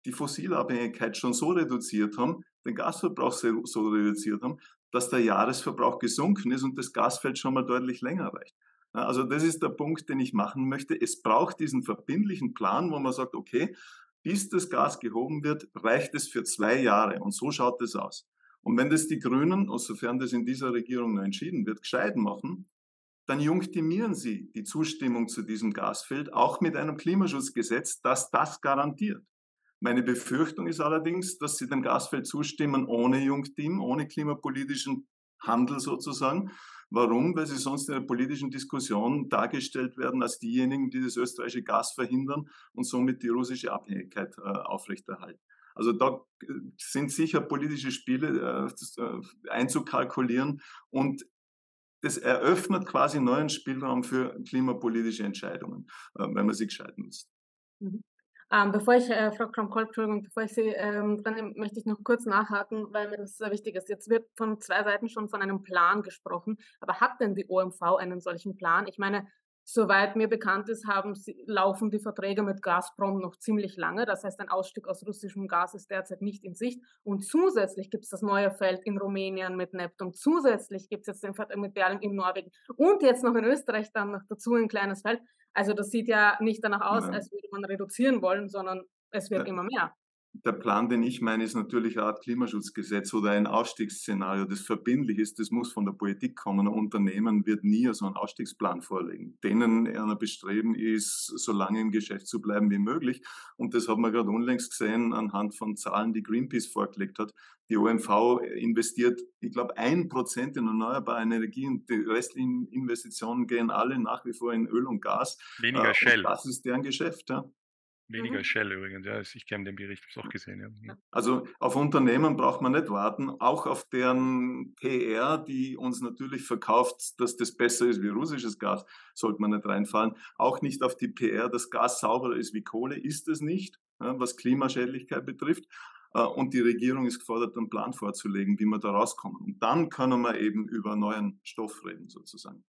die Fossilabhängigkeit schon so reduziert haben, den Gasverbrauch so reduziert haben, dass der Jahresverbrauch gesunken ist und das Gasfeld schon mal deutlich länger reicht. Ja, also das ist der Punkt, den ich machen möchte. Es braucht diesen verbindlichen Plan, wo man sagt, okay, bis das Gas gehoben wird, reicht es für 2 Jahre und so schaut es aus. Und wenn das die Grünen, sofern das in dieser Regierung noch entschieden wird, gescheit machen, dann junktimieren sie die Zustimmung zu diesem Gasfeld auch mit einem Klimaschutzgesetz, das das garantiert. Meine Befürchtung ist allerdings, dass sie dem Gasfeld zustimmen ohne Junktim, ohne klimapolitischen Handel sozusagen. Warum? Weil sie sonst in der politischen Diskussion dargestellt werden als diejenigen, die das österreichische Gas verhindern und somit die russische Abhängigkeit aufrechterhalten. Also da sind sicher politische Spiele einzukalkulieren und das eröffnet quasi neuen Spielraum für klimapolitische Entscheidungen, wenn man sie gescheit nutzt. Mhm. Bevor ich, Frau Kramp-Karrenbauer, Entschuldigung, bevor ich Sie dran nehme, möchte ich noch kurz nachhaken, weil mir das sehr wichtig ist. Jetzt wird von 2 Seiten schon von einem Plan gesprochen, aber hat denn die OMV einen solchen Plan? Ich meine, soweit mir bekannt ist, laufen die Verträge mit Gazprom noch ziemlich lange. Das heißt, ein Ausstieg aus russischem Gas ist derzeit nicht in Sicht. Und zusätzlich gibt es das neue Feld in Rumänien mit Neptun. Zusätzlich gibt es jetzt den Vertrag mit Berling in Norwegen und jetzt noch in Österreich dann noch dazu ein kleines Feld. Also das sieht ja nicht danach aus, Nein. als würde man reduzieren wollen, sondern es wird Ja. immer mehr. Der Plan, den ich meine, ist natürlich eine Art Klimaschutzgesetz oder ein Ausstiegsszenario, das verbindlich ist. Das muss von der Politik kommen. Ein Unternehmen wird nie so einen Ausstiegsplan vorlegen. Denen einer Bestreben ist, so lange im Geschäft zu bleiben wie möglich. Und das hat man gerade unlängst gesehen anhand von Zahlen, die Greenpeace vorgelegt hat. Die OMV investiert, ich glaube, 1% in erneuerbare Energie und die restlichen Investitionen gehen alle nach wie vor in Öl und Gas. Weniger Und Shell. das ist deren Geschäft, ja. Weniger Shell übrigens, ja. Ich kenne den Bericht, habe es auch gesehen. Ja. Also auf Unternehmen braucht man nicht warten, auch auf deren PR, die uns natürlich verkauft, dass das besser ist wie russisches Gas, sollte man nicht reinfallen. Auch nicht auf die PR, dass Gas sauberer ist wie Kohle, ist es nicht, ja, was Klimaschädlichkeit betrifft. Und die Regierung ist gefordert, einen Plan vorzulegen, wie wir da rauskommen. Und dann können wir eben über neuen Stoff reden, sozusagen.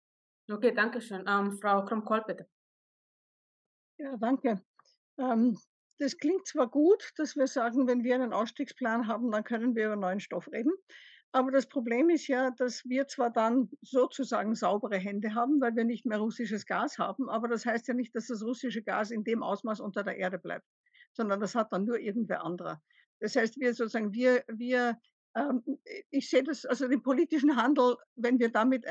Okay, danke schön. Frau Kramp-Karrenbauer, bitte. Ja, danke. Das klingt zwar gut, dass wir sagen, wenn wir einen Ausstiegsplan haben, dann können wir über neuen Stoff reden. Aber das Problem ist ja, dass wir zwar dann sozusagen saubere Hände haben, weil wir nicht mehr russisches Gas haben, aber das heißt ja nicht, dass das russische Gas in dem Ausmaß unter der Erde bleibt, sondern das hat dann nur irgendwer anderer. Das heißt, wir sozusagen, ähm, ich sehe das, also den politischen Handel, wenn wir damit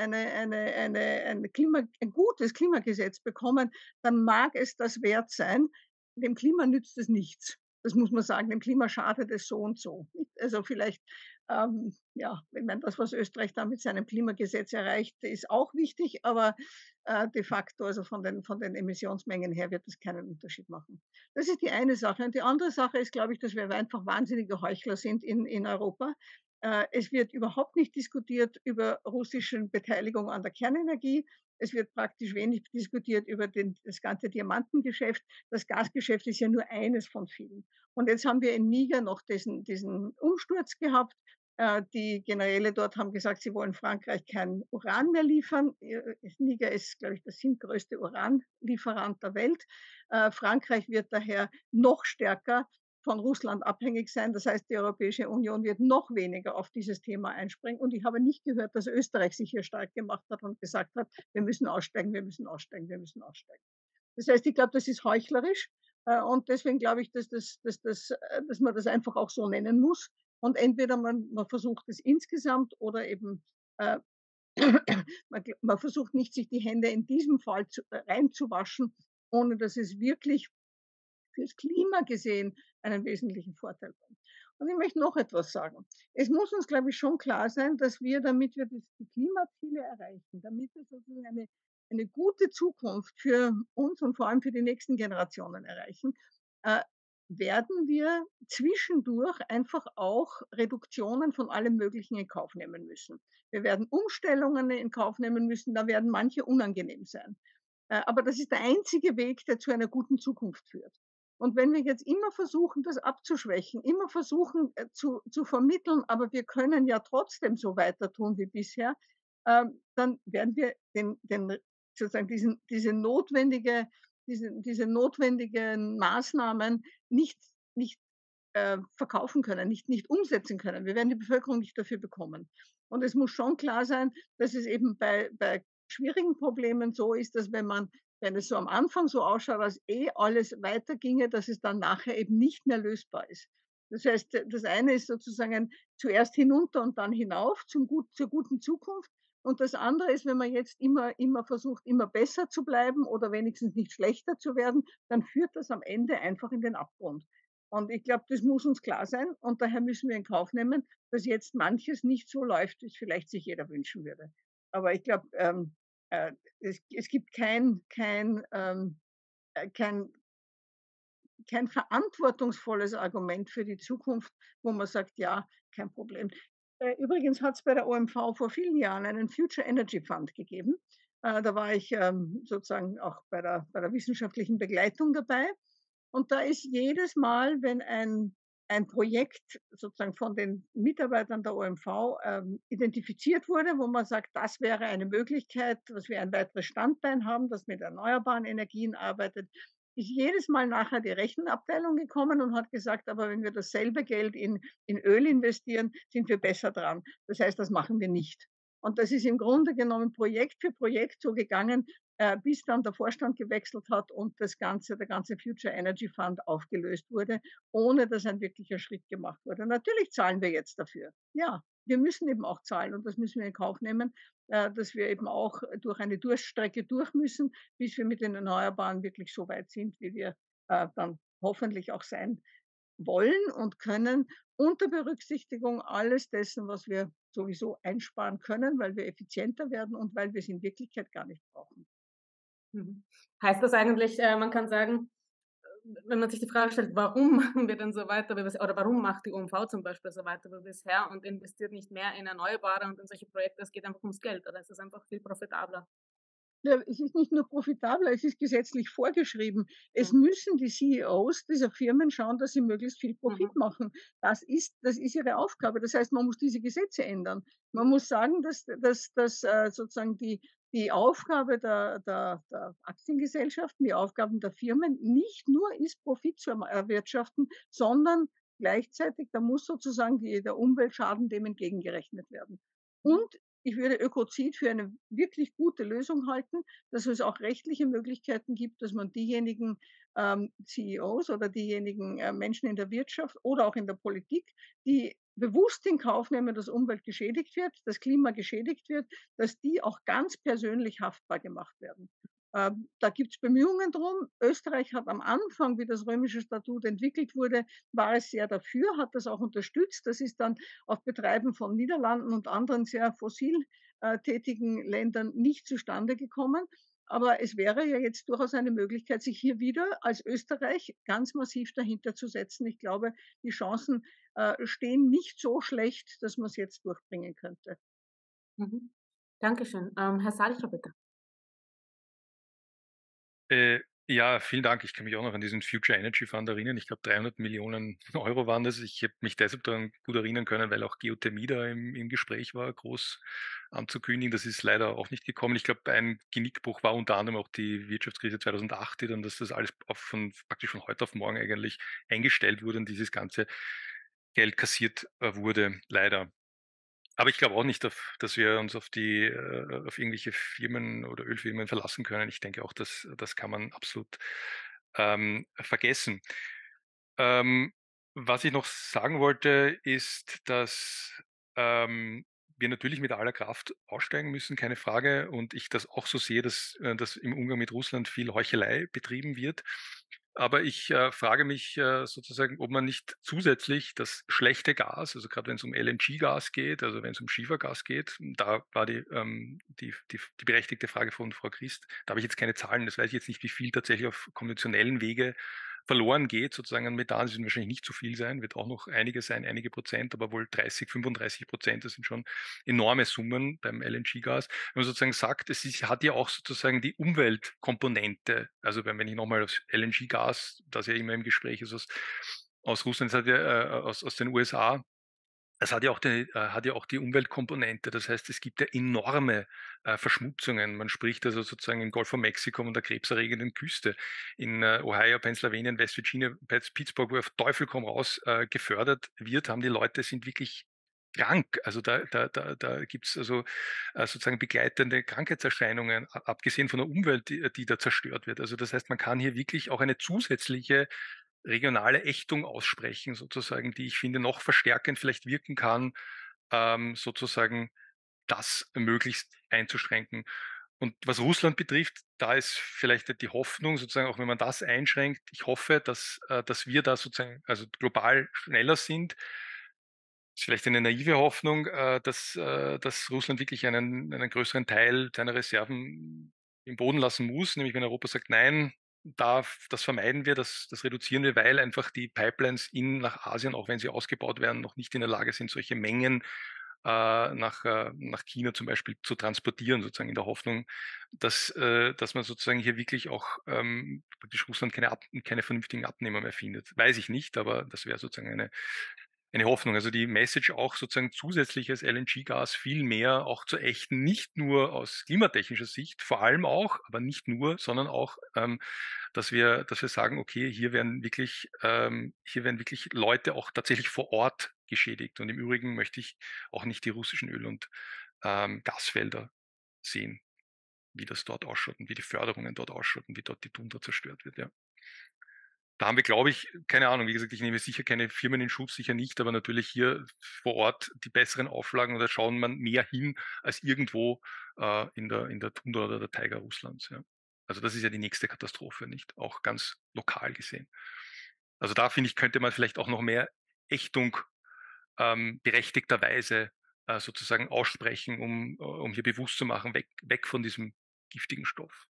ein gutes Klimagesetz bekommen, dann mag es das wert sein. Dem Klima nützt es nichts. Das muss man sagen. Dem Klima schadet es so und so. Also vielleicht, ja, ich meine, das, was Österreich da mit seinem Klimagesetz erreicht, ist auch wichtig, aber de facto, also von den Emissionsmengen her, wird das keinen Unterschied machen. Das ist die eine Sache. Und die andere Sache ist, glaube ich, dass wir einfach wahnsinnige Heuchler sind in Europa. Es wird überhaupt nicht diskutiert über russische Beteiligung an der Kernenergie. Es wird praktisch wenig diskutiert über das ganze Diamantengeschäft. Das Gasgeschäft ist ja nur eines von vielen. Und jetzt haben wir in Niger noch diesen Umsturz gehabt. Die Generäle dort haben gesagt, sie wollen Frankreich kein Uran mehr liefern. Niger ist, glaube ich, der 7. größte Uranlieferant der Welt. Frankreich wird daher noch stärker von Russland abhängig sein. Das heißt, die Europäische Union wird noch weniger auf dieses Thema einspringen. Und ich habe nicht gehört, dass Österreich sich hier stark gemacht hat und gesagt hat, wir müssen aussteigen, wir müssen aussteigen, wir müssen aussteigen. Das heißt, ich glaube, das ist heuchlerisch. Und deswegen glaube ich, dass man das einfach auch so nennen muss. Und entweder man versucht es insgesamt oder eben äh, man versucht nicht, sich die Hände in diesem Fall reinzuwaschen, ohne dass es wirklich fürs Klima gesehen einen wesentlichen Vorteil bringt. Und ich möchte noch etwas sagen. Es muss uns, glaube ich, schon klar sein, dass wir, damit wir die Klimaziele erreichen, damit wir sozusagen eine gute Zukunft für uns und vor allem für die nächsten Generationen erreichen, äh, werden wir zwischendurch einfach auch Reduktionen von allem Möglichen in Kauf nehmen müssen. Wir werden Umstellungen in Kauf nehmen müssen, da werden manche unangenehm sein. Aber das ist der einzige Weg, der zu einer guten Zukunft führt. Und wenn wir jetzt immer versuchen, das abzuschwächen, immer versuchen zu vermitteln, aber wir können ja trotzdem so weiter tun wie bisher, dann werden wir sozusagen diese notwendigen Maßnahmen nicht nicht verkaufen können, nicht umsetzen können. Wir werden die Bevölkerung nicht dafür bekommen. Und es muss schon klar sein, dass es eben bei schwierigen Problemen so ist, dass wenn es so am Anfang so ausschaut, als alles weiterginge, dass es dann nachher eben nicht mehr lösbar ist. Das heißt, das eine ist sozusagen zuerst hinunter und dann hinauf zur guten Zukunft. Und das andere ist, wenn man jetzt immer versucht, immer besser zu bleiben oder wenigstens nicht schlechter zu werden, dann führt das am Ende einfach in den Abgrund. Und ich glaube, das muss uns klar sein und daher müssen wir in Kauf nehmen, dass jetzt manches nicht so läuft, wie es vielleicht sich jeder wünschen würde. Aber ich glaube, es gibt kein kein verantwortungsvolles Argument für die Zukunft, wo man sagt: „Ja, kein Problem.“ Übrigens hat es bei der OMV vor vielen Jahren einen Future Energy Fund gegeben. Da war ich, sozusagen auch bei der wissenschaftlichen Begleitung dabei. Und da ist jedes Mal, wenn ein Projekt sozusagen von den Mitarbeitern der OMV, identifiziert wurde, wo man sagt, das wäre eine Möglichkeit, dass wir ein weiteres Standbein haben, das mit erneuerbaren Energien arbeitet, ist jedes Mal nachher die Rechenabteilung gekommen und hat gesagt, aber wenn wir dasselbe Geld in Öl investieren, sind wir besser dran. Das heißt, das machen wir nicht. Und das ist im Grunde genommen Projekt für Projekt so gegangen, bis dann der Vorstand gewechselt hat und der ganze Future Energy Fund aufgelöst wurde, ohne dass ein wirklicher Schritt gemacht wurde. Natürlich zahlen wir jetzt dafür. Ja, wir müssen eben auch zahlen und das müssen wir in Kauf nehmen, dass wir eben auch durch eine Durststrecke durch müssen, bis wir mit den Erneuerbaren wirklich so weit sind, wie wir dann hoffentlich auch sein wollen und können, unter Berücksichtigung alles dessen, was wir sowieso einsparen können, weil wir effizienter werden und weil wir es in Wirklichkeit gar nicht brauchen. Mhm. Heißt das eigentlich, man kann sagen, wenn man sich die Frage stellt, warum machen wir denn so weiter wie bisher oder warum macht die OMV zum Beispiel so weiter wie bisher und investiert nicht mehr in Erneuerbare und in solche Projekte, es geht einfach ums Geld oder ist es einfach viel profitabler? Ja, es ist nicht nur profitabler, es ist gesetzlich vorgeschrieben. Es Mhm. müssen die CEOs dieser Firmen schauen, dass sie möglichst viel Profit Mhm. machen. Das ist ihre Aufgabe. Das heißt, man muss diese Gesetze ändern. Man Mhm. muss sagen, dass sozusagen die Aufgabe der Aktiengesellschaften, die Aufgaben der Firmen nicht nur ist, Profit zu erwirtschaften, sondern gleichzeitig, da muss sozusagen der Umweltschaden dem entgegengerechnet werden. Mhm. Und ich würde Ökozid für eine wirklich gute Lösung halten, dass es auch rechtliche Möglichkeiten gibt, dass man diejenigen CEOs oder diejenigen Menschen in der Wirtschaft oder auch in der Politik, die bewusst in Kauf nehmen, dass Umwelt geschädigt wird, das Klima geschädigt wird, dass die auch ganz persönlich haftbar gemacht werden. Da gibt es Bemühungen drum. Österreich hat am Anfang, wie das römische Statut entwickelt wurde, war es sehr dafür, hat das auch unterstützt. Das ist dann auf Betreiben von Niederlanden und anderen sehr fossil tätigen Ländern nicht zustande gekommen. Aber es wäre ja jetzt durchaus eine Möglichkeit, sich hier wieder als Österreich ganz massiv dahinter zu setzen. Ich glaube, die Chancen stehen nicht so schlecht, dass man es jetzt durchbringen könnte. Mhm. Dankeschön. Herr Salcher, bitte. Ja, vielen Dank. Ich kann mich auch noch an diesen Future Energy Fund erinnern. Ich glaube, 300 Millionen Euro waren das. Ich habe mich deshalb daran gut erinnern können, weil auch Geothermie da im Gespräch war, groß anzukündigen. Das ist leider auch nicht gekommen. Ich glaube, ein Genickbruch war unter anderem auch die Wirtschaftskrise 2008, die dann, dass das alles praktisch von heute auf morgen eigentlich eingestellt wurde und dieses ganze Geld kassiert wurde, leider. Aber ich glaube auch nicht, dass wir uns auf irgendwelche Firmen oder Ölfirmen verlassen können. Ich denke auch, das kann man absolut vergessen. Ähm, was ich noch sagen wollte, ist, dass wir natürlich mit aller Kraft aussteigen müssen, keine Frage. Und ich das auch so sehe, dass im Umgang mit Russland viel Heuchelei betrieben wird. Aber ich frage mich sozusagen, ob man nicht zusätzlich das schlechte Gas, also gerade wenn es um LNG-Gas geht, also wenn es um Schiefergas geht, da war die berechtigte Frage von Frau Christ, da habe ich jetzt keine Zahlen, das weiß ich jetzt nicht, wie viel tatsächlich auf konventionellen Wege verloren geht, sozusagen an Methan. Das wird wahrscheinlich nicht zu viel sein, wird auch noch einige sein, einige Prozent, aber wohl 30, 35%, das sind schon enorme Summen beim LNG-Gas. Wenn man sozusagen sagt, hat ja auch sozusagen die Umweltkomponente, also wenn ich nochmal aufs LNG-Gas, das ja immer im Gespräch ist aus Russland, das hat ja aus den USA, Es hat ja auch die Umweltkomponente. Das heißt, es gibt ja enorme Verschmutzungen. Man spricht also sozusagen im Golf von Mexiko von der krebserregenden Küste. In Ohio, Pennsylvania, in West Virginia, Pittsburgh, wo auf Teufel komm raus gefördert wird, haben die Leute sind wirklich krank. Also da gibt es also sozusagen begleitende Krankheitserscheinungen, abgesehen von der Umwelt, die da zerstört wird. Also das heißt, man kann hier wirklich auch eine zusätzliche regionale Ächtung aussprechen, sozusagen, die ich finde noch verstärkend vielleicht wirken kann, sozusagen das möglichst einzuschränken. Und was Russland betrifft, da ist vielleicht die Hoffnung, sozusagen, auch wenn man das einschränkt, ich hoffe, dass wir da sozusagen also global schneller sind. Das ist vielleicht eine naive Hoffnung, dass Russland wirklich einen größeren Teil seiner Reserven im Boden lassen muss, nämlich wenn Europa sagt, nein, das vermeiden wir, das reduzieren wir, weil einfach die Pipelines nach Asien, auch wenn sie ausgebaut werden, noch nicht in der Lage sind, solche Mengen nach China zum Beispiel zu transportieren, sozusagen in der Hoffnung, dass man sozusagen hier wirklich auch praktisch Russland keine vernünftigen Abnehmer mehr findet. Weiß ich nicht, aber das wäre sozusagen eine Hoffnung. Also die Message auch sozusagen zusätzliches LNG-Gas viel mehr auch zu ächten, nicht nur aus klimatechnischer Sicht, vor allem auch, aber nicht nur, sondern auch, dass wir sagen, okay, hier werden wirklich Leute auch tatsächlich vor Ort geschädigt. Und im Übrigen möchte ich auch nicht die russischen Öl- und Gasfelder sehen, wie das dort ausschaut und wie die Förderungen dort ausschauen, wie dort die Tundra zerstört wird. Ja. Da haben wir, glaube ich, keine Ahnung, wie gesagt, ich nehme sicher keine Firmen in Schutz, sicher nicht, aber natürlich hier vor Ort die besseren Auflagen oder schauen man mehr hin als irgendwo in der Tundra oder der Taiga Russlands. Ja. Also das ist ja die nächste Katastrophe, nicht? Auch ganz lokal gesehen. Also da finde ich, könnte man vielleicht auch noch mehr Ächtung berechtigterweise sozusagen aussprechen, um hier bewusst zu machen, weg von diesem giftigen Stoff.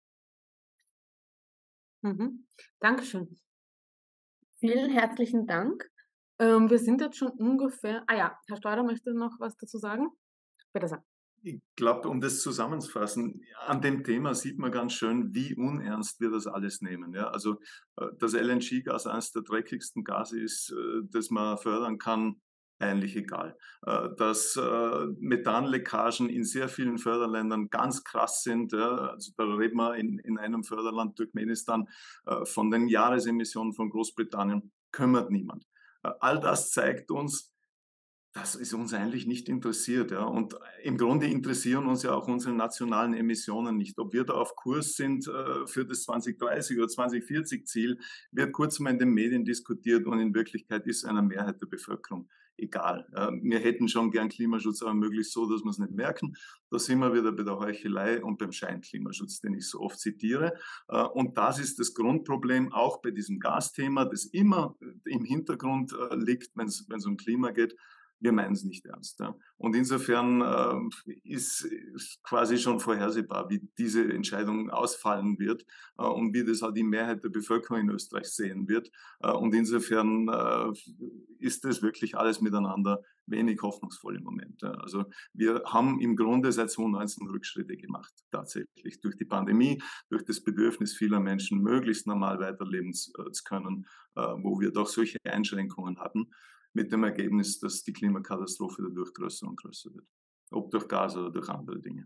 Mhm. Dankeschön. Vielen herzlichen Dank. Wir sind jetzt schon ungefähr. Ah ja, Herr Steurer möchte noch was dazu sagen? Bitte sagen. Ich glaube, um das zusammenzufassen, an dem Thema sieht man ganz schön, wie unernst wir das alles nehmen. Ja? Also das LNG-Gas eines der dreckigsten Gase ist, das man fördern kann, eigentlich egal. Dass Methanleckagen in sehr vielen Förderländern ganz krass sind. Ja? Also da reden wir in einem Förderland Turkmenistan von den Jahresemissionen von Großbritannien, kümmert niemand. All das zeigt uns, das ist uns eigentlich nicht interessiert. Ja. Und im Grunde interessieren uns ja auch unsere nationalen Emissionen nicht. Ob wir da auf Kurs sind für das 2030 oder 2040 Ziel, wird kurz mal in den Medien diskutiert und in Wirklichkeit ist einer Mehrheit der Bevölkerung egal. Wir hätten schon gern Klimaschutz, aber möglichst so, dass wir es nicht merken. Da sind wir wieder bei der Heuchelei und beim Scheinklimaschutz, den ich so oft zitiere. Und das ist das Grundproblem auch bei diesem Gasthema, das immer im Hintergrund liegt, wenn es um Klima geht. Wir meinen es nicht ernst. Ja. Und insofern ist quasi schon vorhersehbar, wie diese Entscheidung ausfallen wird und wie das auch die Mehrheit der Bevölkerung in Österreich sehen wird. Und insofern ist das wirklich alles miteinander wenig hoffnungsvoll im Moment. Ja. Also wir haben im Grunde seit 2019 Rückschritte gemacht, tatsächlich durch die Pandemie, durch das Bedürfnis vieler Menschen, möglichst normal weiterleben zu können, wo wir doch solche Einschränkungen hatten, mit dem Ergebnis, dass die Klimakatastrophe dadurch größer und größer wird. Ob durch Gas oder durch andere Dinge.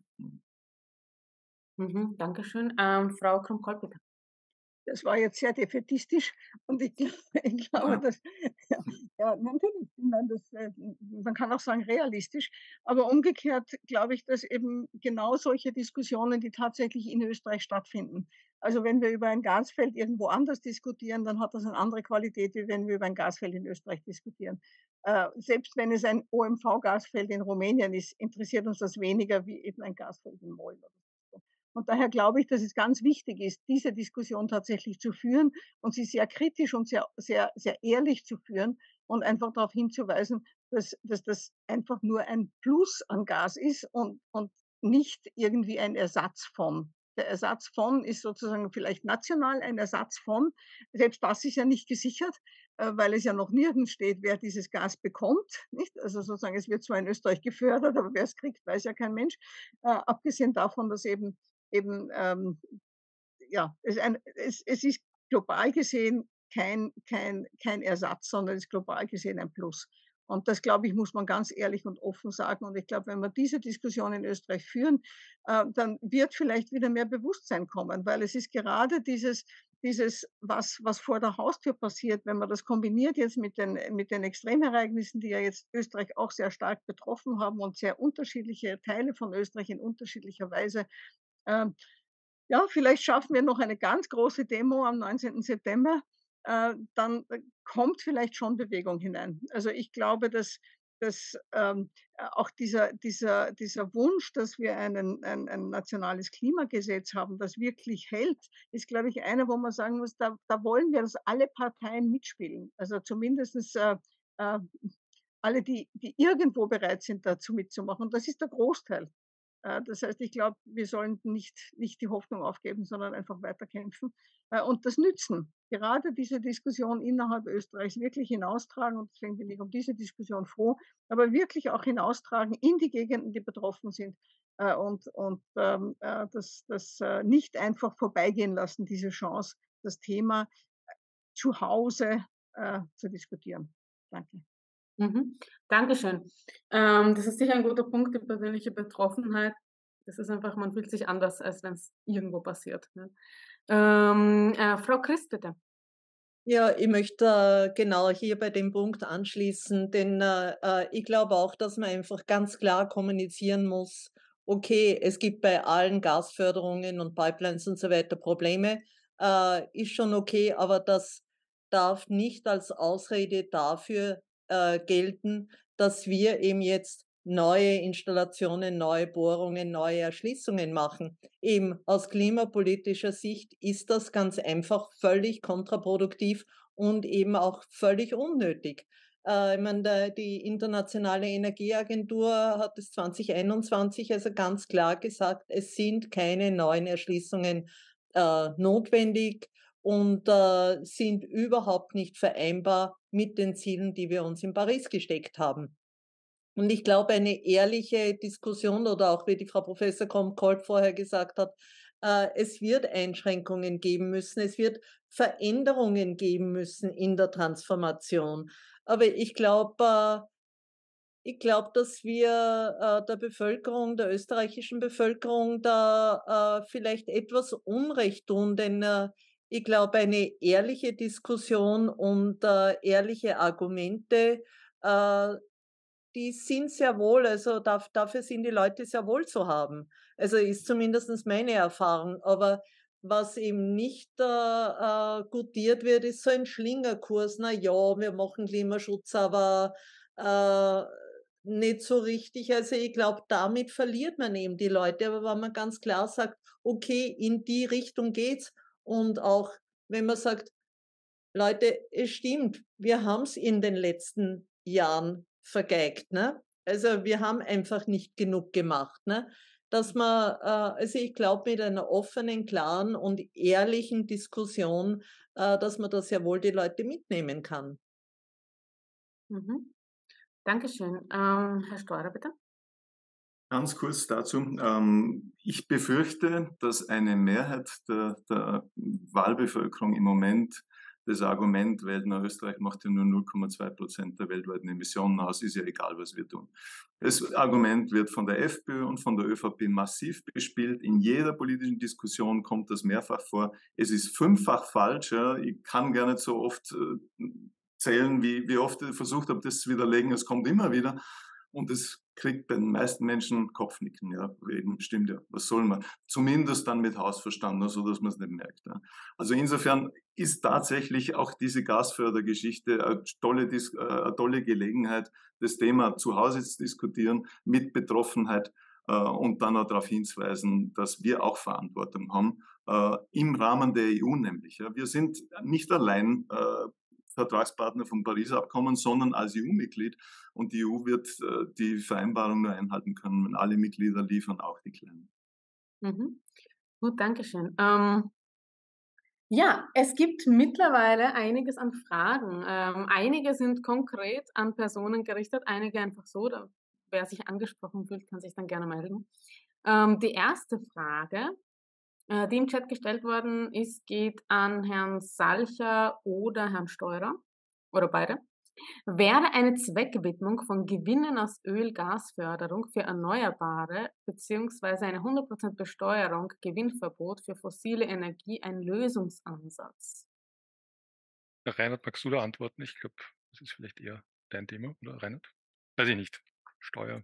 Mhm, Dankeschön. Frau Krumm-Kolb, bitte. Das war jetzt sehr defaitistisch und ich glaube, Ja. dass ja, ja, natürlich, ich meine, man kann auch sagen realistisch, aber umgekehrt glaube ich, dass eben genau solche Diskussionen, die tatsächlich in Österreich stattfinden. Also wenn wir über ein Gasfeld irgendwo anders diskutieren, dann hat das eine andere Qualität, wie wenn wir über ein Gasfeld in Österreich diskutieren. Selbst wenn es ein OMV-Gasfeld in Rumänien ist, interessiert uns das weniger wie eben ein Gasfeld in Moldau. Und daher glaube ich, dass es ganz wichtig ist, diese Diskussion tatsächlich zu führen und sie sehr kritisch und sehr ehrlich zu führen und einfach darauf hinzuweisen, dass das einfach nur ein Plus an Gas ist und nicht irgendwie ein Ersatz von. Der Ersatz von ist sozusagen vielleicht national ein Ersatz von. Selbst das ist ja nicht gesichert, weil es ja noch nirgends steht, wer dieses Gas bekommt, nicht? Also sozusagen, es wird zwar in Österreich gefördert, aber wer es kriegt, weiß ja kein Mensch. Abgesehen davon, dass eben, ja, es ist global gesehen kein Ersatz, sondern es ist global gesehen ein Plus. Und das, glaube ich, muss man ganz ehrlich und offen sagen. Und ich glaube, wenn wir diese Diskussion in Österreich führen, dann wird vielleicht wieder mehr Bewusstsein kommen, weil es ist gerade dieses, was vor der Haustür passiert, wenn man das kombiniert jetzt mit den Extremereignissen, die ja jetzt Österreich auch sehr stark betroffen haben und sehr unterschiedliche Teile von Österreich in unterschiedlicher Weise. Ähm, ja, vielleicht schaffen wir noch eine ganz große Demo am 19. September, dann kommt vielleicht schon Bewegung hinein. Also, ich glaube, dass auch dieser Wunsch, dass wir ein nationales Klimagesetz haben, das wirklich hält, ist, glaube ich, einer, wo man sagen muss, da wollen wir, dass alle Parteien mitspielen. Also, zumindestens, äh, alle, die irgendwo bereit sind, dazu mitzumachen. Und das ist der Großteil. Das heißt, ich glaube, wir sollen nicht die Hoffnung aufgeben, sondern einfach weiterkämpfen, und das nützen. Gerade diese Diskussion innerhalb Österreichs wirklich hinaustragen, und deswegen bin ich um diese Diskussion froh, aber wirklich auch hinaustragen in die Gegenden, die betroffen sind, das nicht einfach vorbeigehen lassen, diese Chance, das Thema zu Hause, zu diskutieren. Danke. Mhm. Dankeschön. Das ist sicher ein guter Punkt, die persönliche Betroffenheit. Das ist einfach, man fühlt sich anders, als wenn es irgendwo passiert. Ne? Frau Christ, bitte. Ja, ich möchte genau hier bei dem Punkt anschließen, denn ich glaube auch, dass man einfach ganz klar kommunizieren muss, okay, es gibt bei allen Gasförderungen und Pipelines und so weiter Probleme, ist schon okay, aber das darf nicht als Ausrede dafür gelten, dass wir eben jetzt neue Installationen, neue Bohrungen, neue Erschließungen machen. Eben aus klimapolitischer Sicht ist das ganz einfach völlig kontraproduktiv und eben auch völlig unnötig. Ich meine, die Internationale Energieagentur hat es 2021 also ganz klar gesagt, es sind keine neuen Erschließungen notwendig und sind überhaupt nicht vereinbar mit den Zielen, die wir uns in Paris gesteckt haben. Und ich glaube, eine ehrliche Diskussion oder auch, wie die Frau Professor Kromp-Kolb vorher gesagt hat, es wird Einschränkungen geben müssen, es wird Veränderungen geben müssen in der Transformation. Aber ich glaube, dass wir der Bevölkerung, der österreichischen Bevölkerung da vielleicht etwas Unrecht tun, denn ich glaube, eine ehrliche Diskussion und ehrliche Argumente äh, die sind sehr wohl also dafür sind die Leute sehr wohl zu haben. Also, ist zumindest meine Erfahrung. Aber was eben nicht gutiert wird, ist so ein Schlingerkurs. „Na ja, wir machen Klimaschutz, aber äh, nicht so richtig.“ Also, ich glaube, damit verliert man eben die Leute. Aber wenn man ganz klar sagt: „Okay, in die Richtung geht's“, und auch wenn man sagt: Leute, es stimmt, wir haben es in den letzten Jahren vergeigt, ne? Also, wir haben einfach nicht genug gemacht, ne? Dass man also, ich glaube, mit einer offenen, klaren und ehrlichen Diskussion, dass man da sehr wohl die Leute mitnehmen kann. Mhm. Dankeschön. Herr Steurer, bitte. Ganz kurz dazu. Ich befürchte, dass eine Mehrheit der Wahlbevölkerung im Moment das Argument wählt, na, Österreich macht ja nur 0,2% der weltweiten Emissionen aus, ist ja egal, was wir tun. Das Argument wird von der FPÖ und von der ÖVP massiv bespielt. In jeder politischen Diskussion kommt das mehrfach vor. Es ist fünffach falsch. Ja. Ich kann gar nicht so oft zählen, wie oft ich versucht habe, das zu widerlegen. Es kommt immer wieder. Und es kriegt bei den meisten Menschen Kopfnicken, ja, wegen, stimmt ja, was soll man? Zumindest dann mit Hausverstand, so dass man es nicht merkt. Ja. Also insofern ist tatsächlich auch diese Gasfördergeschichte eine tolle Gelegenheit, das Thema zu Hause zu diskutieren, mit Betroffenheit und dann auch darauf hinzuweisen, dass wir auch Verantwortung haben, im Rahmen der EU nämlich. Ja. Wir sind nicht allein Vertragspartner vom Pariser Abkommen, sondern als EU-Mitglied. Und die EU wird die Vereinbarung nur einhalten können, wenn alle Mitglieder liefern, auch die Kleinen. Mhm. Gut, Dankeschön. Ja, es gibt mittlerweile einiges an Fragen. Einige sind konkret an Personen gerichtet, einige einfach so. Wer sich angesprochen fühlt, kann sich dann gerne melden. Die erste Frage, die im Chat gestellt worden ist, geht an Herrn Salcher oder Herrn Steurer oder beide. Wäre eine Zweckwidmung von Gewinnen aus Öl-Gas-Förderung für Erneuerbare beziehungsweise eine 100% Besteuerung, Gewinnverbot für fossile Energie ein Lösungsansatz? Reinhard, magst du da antworten? Ich glaube, das ist vielleicht eher dein Thema, oder Reinhard? Weiß ich nicht. Steuer.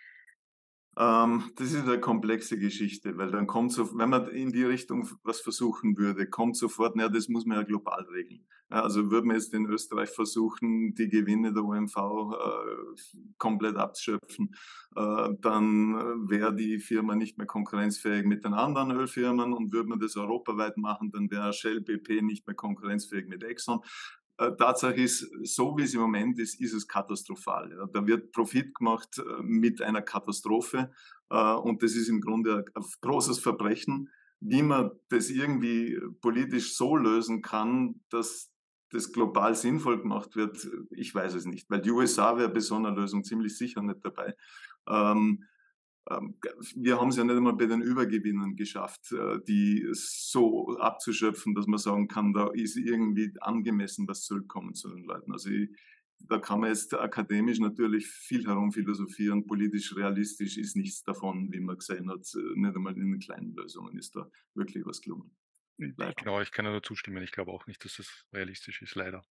Das ist eine komplexe Geschichte, weil dann kommt so, wenn man in die Richtung was versuchen würde, kommt sofort, naja, das muss man ja global regeln. Ja, also würde man jetzt in Österreich versuchen, die Gewinne der OMV komplett abzuschöpfen, dann wäre die Firma nicht mehr konkurrenzfähig mit den anderen Ölfirmen, und würde man das europaweit machen, dann wäre Shell BP nicht mehr konkurrenzfähig mit Exxon. Tatsache ist, so wie es im Moment ist es katastrophal. Ja. Da wird Profit gemacht mit einer Katastrophe, und das ist im Grunde ein großes Verbrechen. Wie man das irgendwie politisch so lösen kann, dass das global sinnvoll gemacht wird, ich weiß es nicht, weil die USA wäre bei so einer Lösung ziemlich sicher nicht dabei. Ähm, wir haben es ja nicht einmal bei den Übergewinnen geschafft, die so abzuschöpfen, dass man sagen kann, da ist irgendwie angemessen was zurückkommen zu den Leuten. Also da kann man jetzt akademisch natürlich viel herumphilosophieren, politisch realistisch ist nichts davon, wie man gesehen hat, nicht einmal in den kleinen Lösungen ist da wirklich was gelungen. Leider. Genau, ich kann nur zustimmen. Ich glaube auch nicht, dass das realistisch ist, leider.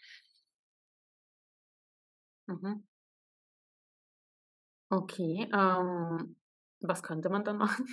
Mhm. Okay, was könnte man dann machen?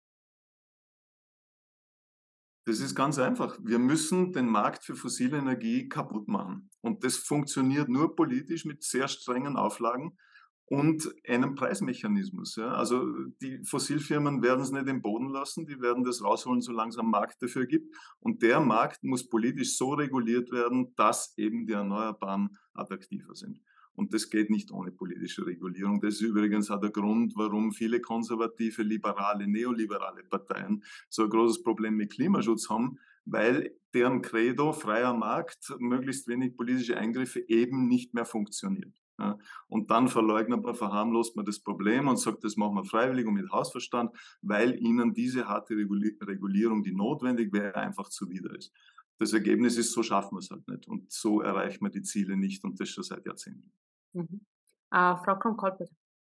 Das ist ganz einfach. Wir müssen den Markt für fossile Energie kaputt machen. Und das funktioniert nur politisch mit sehr strengen Auflagen und einem Preismechanismus. Ja. Also die Fossilfirmen werden es nicht im Boden lassen, die werden das rausholen, solange es einen Markt dafür gibt. Und der Markt muss politisch so reguliert werden, dass eben die Erneuerbaren attraktiver sind. Und das geht nicht ohne politische Regulierung. Das ist übrigens auch der Grund, warum viele konservative, liberale, neoliberale Parteien so ein großes Problem mit Klimaschutz haben, weil deren Credo, freier Markt, möglichst wenig politische Eingriffe, eben nicht mehr funktioniert. Ja, und dann verleugnet man, verharmlost man das Problem und sagt, das machen wir freiwillig und mit Hausverstand, weil ihnen diese harte Regulierung, die notwendig wäre, einfach zuwider ist. Das Ergebnis ist, so schaffen wir es halt nicht. Und so erreicht man die Ziele nicht, und das schon seit Jahrzehnten. Mhm. Frau Kronkolb, bitte.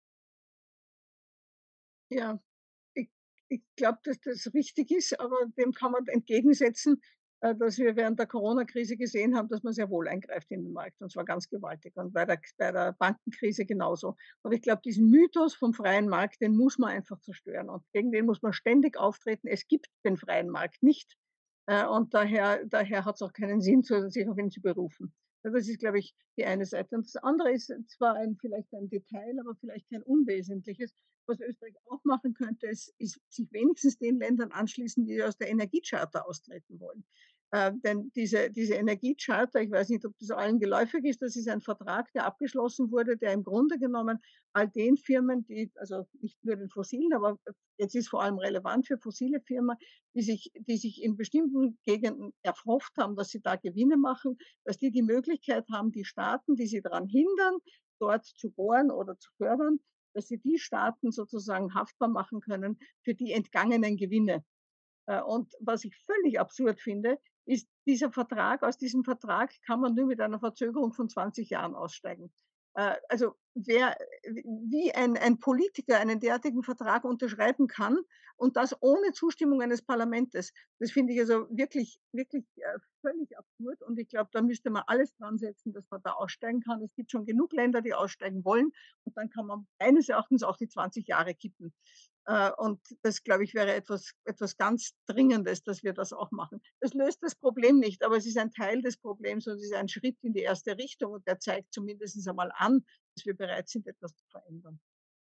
Ja, ich ich glaube, dass das richtig ist, aber dem kann man entgegensetzen, dass wir während der Corona-Krise gesehen haben, dass man sehr wohl eingreift in den Markt, und zwar ganz gewaltig, und bei der Bankenkrise genauso. Und ich glaube, diesen Mythos vom freien Markt, den muss man einfach zerstören, und gegen den muss man ständig auftreten. Es gibt den freien Markt nicht, und daher hat es auch keinen Sinn, sich auf ihn zu berufen. Also das ist, glaube ich, die eine Seite. Und das andere ist zwar vielleicht ein Detail, aber vielleicht kein unwesentliches. Was Österreich auch machen könnte, ist sich wenigstens den Ländern anschließen, die aus der Energiecharta austreten wollen. Denn diese Energiecharta, ich weiß nicht, ob das allen geläufig ist, das ist ein Vertrag, der abgeschlossen wurde, der im Grunde genommen all den Firmen, die, also nicht nur den fossilen, aber jetzt ist vor allem relevant für fossile Firmen, die sich in bestimmten Gegenden erhofft haben, dass sie da Gewinne machen, dass die Möglichkeit haben, die Staaten, die sie daran hindern, dort zu bohren oder zu fördern, dass sie die Staaten sozusagen haftbar machen können für die entgangenen Gewinne. Und was ich völlig absurd finde, ist dieser Vertrag, aus diesem Vertrag kann man nur mit einer Verzögerung von 20 Jahren aussteigen. Also wer, wie ein Politiker einen derartigen Vertrag unterschreiben kann, und das ohne Zustimmung eines Parlaments, das finde ich also wirklich, wirklich völlig absurd. Und ich glaube, da müsste man alles dran setzen, dass man da aussteigen kann. Es gibt schon genug Länder, die aussteigen wollen, und dann kann man meines Erachtens auch die 20 Jahre kippen. Und das, glaube ich, wäre etwas ganz Dringendes, dass wir das auch machen. Das löst das Problem nicht, aber es ist ein Teil des Problems, und es ist ein Schritt in die erste Richtung, und der zeigt zumindest einmal an, dass wir bereit sind, etwas zu verändern.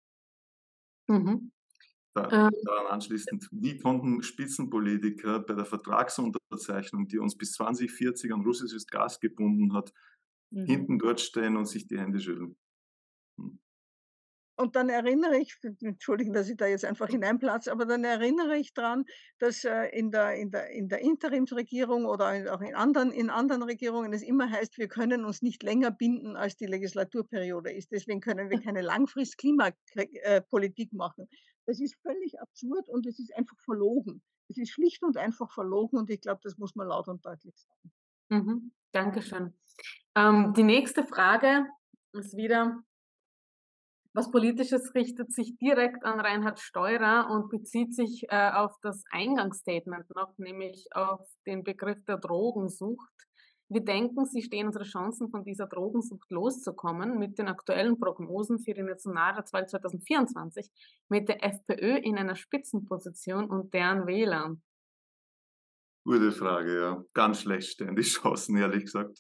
Mhm. Daran anschließend, wie konnten Spitzenpolitiker bei der Vertragsunterzeichnung, die uns bis 2040 an russisches Gas gebunden hat, hinten dort stehen und sich die Hände schütteln? Hm. Und dann erinnere ich, entschuldigen, dass ich da jetzt einfach hineinplatze, aber dann erinnere ich dran, dass, in der Interimsregierung oder auch in anderen Regierungen es immer heißt, wir können uns nicht länger binden, als die Legislaturperiode ist. Deswegen können wir keine Langfrist-Klimapolitik machen. Das ist völlig absurd, und es ist einfach verlogen. Es ist schlicht und einfach verlogen, und ich glaube, das muss man laut und deutlich sagen. Dankeschön. Die nächste Frage ist wieder was Politisches, richtet sich direkt an Reinhard Steurer und bezieht sich auf das Eingangsstatement noch, nämlich auf den Begriff der Drogensucht. Wir denken, Sie stehen unsere Chancen, von dieser Drogensucht loszukommen, mit den aktuellen Prognosen für die Nationalratswahl 2024 mit der FPÖ in einer Spitzenposition und deren Wählern. Gute Frage, ja. Ganz schlecht stehen die Chancen, ehrlich gesagt.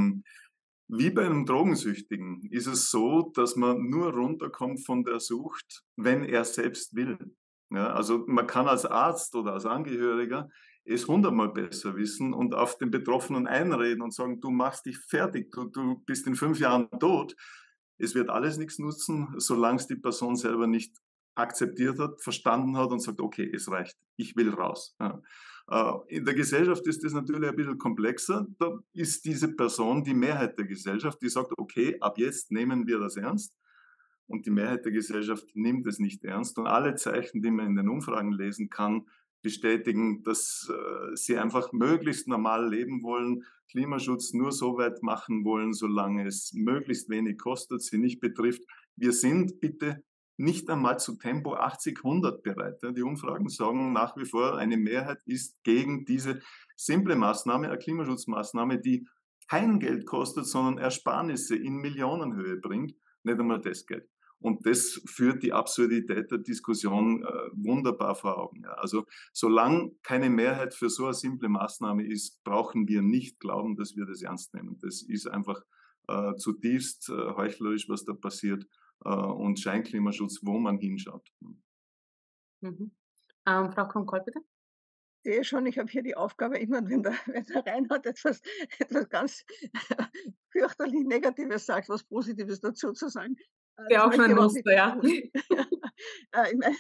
Wie bei einem Drogensüchtigen ist es so, dass man nur runterkommt von der Sucht, wenn er selbst will. Ja, also man kann als Arzt oder als Angehöriger es 100-mal besser wissen und auf den Betroffenen einreden und sagen, du machst dich fertig, du bist in 5 Jahren tot. Es wird alles nichts nutzen, solange es die Person selber nicht akzeptiert hat, verstanden hat und sagt, okay, es reicht, ich will raus. Ja. In der Gesellschaft ist das natürlich ein bisschen komplexer. Da ist diese Person die Mehrheit der Gesellschaft, die sagt, okay, ab jetzt nehmen wir das ernst. Und die Mehrheit der Gesellschaft nimmt es nicht ernst. Und alle Zeichen, die man in den Umfragen lesen kann, bestätigen, dass sie einfach möglichst normal leben wollen, Klimaschutz nur so weit machen wollen, solange es möglichst wenig kostet, sie nicht betrifft. Wir sind bitte nicht einmal zu Tempo 80, 100 bereit. Die Umfragen sagen nach wie vor, eine Mehrheit ist gegen diese simple Maßnahme, eine Klimaschutzmaßnahme, die kein Geld kostet, sondern Ersparnisse in Millionenhöhe bringt, nicht einmal das Geld. Und das führt die Absurdität der Diskussion wunderbar vor Augen. Ja. Also solange keine Mehrheit für so eine simple Maßnahme ist, brauchen wir nicht glauben, dass wir das ernst nehmen. Das ist einfach zutiefst heuchlerisch, was da passiert. Und Scheinklimaschutz, wo man hinschaut. Mhm. Frau Kronkoll, bitte. Ich sehe schon, ich habe hier die Aufgabe, immer wenn der Reinhard etwas ganz fürchterlich Negatives sagt, was Positives dazu zu sagen. Ja, auch Das schon ein möchte ich aber auch Muster, nicht ja. tun. Ich meine,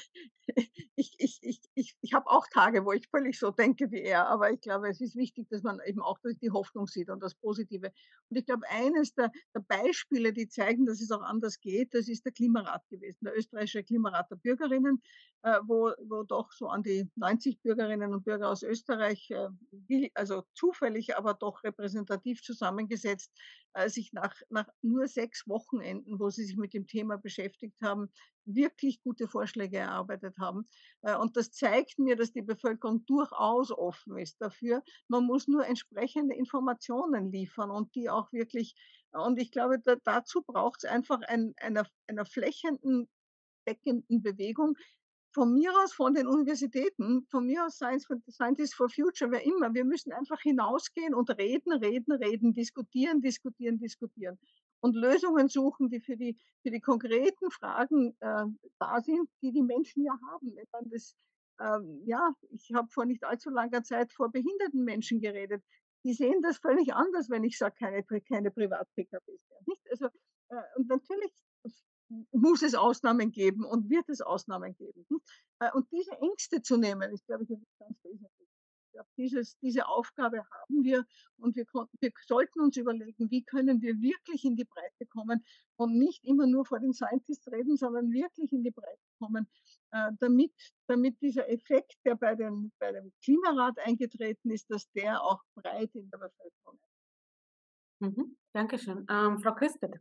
ich habe auch Tage, wo ich völlig so denke wie er, aber ich glaube, es ist wichtig, dass man eben auch die Hoffnung sieht und das Positive. Und ich glaube, eines der Beispiele, die zeigen, dass es auch anders geht, das ist der Klimarat gewesen, der österreichische Klimarat der Bürgerinnen, wo doch so an die 90 Bürgerinnen und Bürger aus Österreich, also zufällig, aber doch repräsentativ zusammengesetzt, sich nach nur 6 Wochenenden, wo sie sich mit dem Thema beschäftigt haben, wirklich gute Vorschläge erarbeitet haben. Und das zeigt mir, dass die Bevölkerung durchaus offen ist dafür. Man muss nur entsprechende Informationen liefern und die auch wirklich, und ich glaube, dazu braucht es einfach einer flächendeckenden Bewegung, von mir aus, von den Universitäten, von mir aus Scientists for Future, wer immer. Wir müssen einfach hinausgehen und reden, reden, reden, diskutieren, diskutieren, diskutieren und Lösungen suchen, die für die konkreten Fragen da sind, die die Menschen ja haben. Wenn man das, ja, ich habe vor nicht allzu langer Zeit vor behinderten Menschen geredet. Die sehen das völlig anders, wenn ich sage, keine Privat-PKWs mehr. Nicht? Also, und natürlich muss es Ausnahmen geben und wird es Ausnahmen geben. Und diese Ängste zu nehmen, ist, glaube ich, ganz wesentlich. Ich glaube, diese Aufgabe haben wir und wir sollten uns überlegen, wie können wir wirklich in die Breite kommen und nicht immer nur vor den Scientists reden, sondern wirklich in die Breite kommen, damit dieser Effekt, der bei dem Klimarat eingetreten ist, dass der auch breit in der Bevölkerung ist. Dankeschön. Frau Christ, bitte.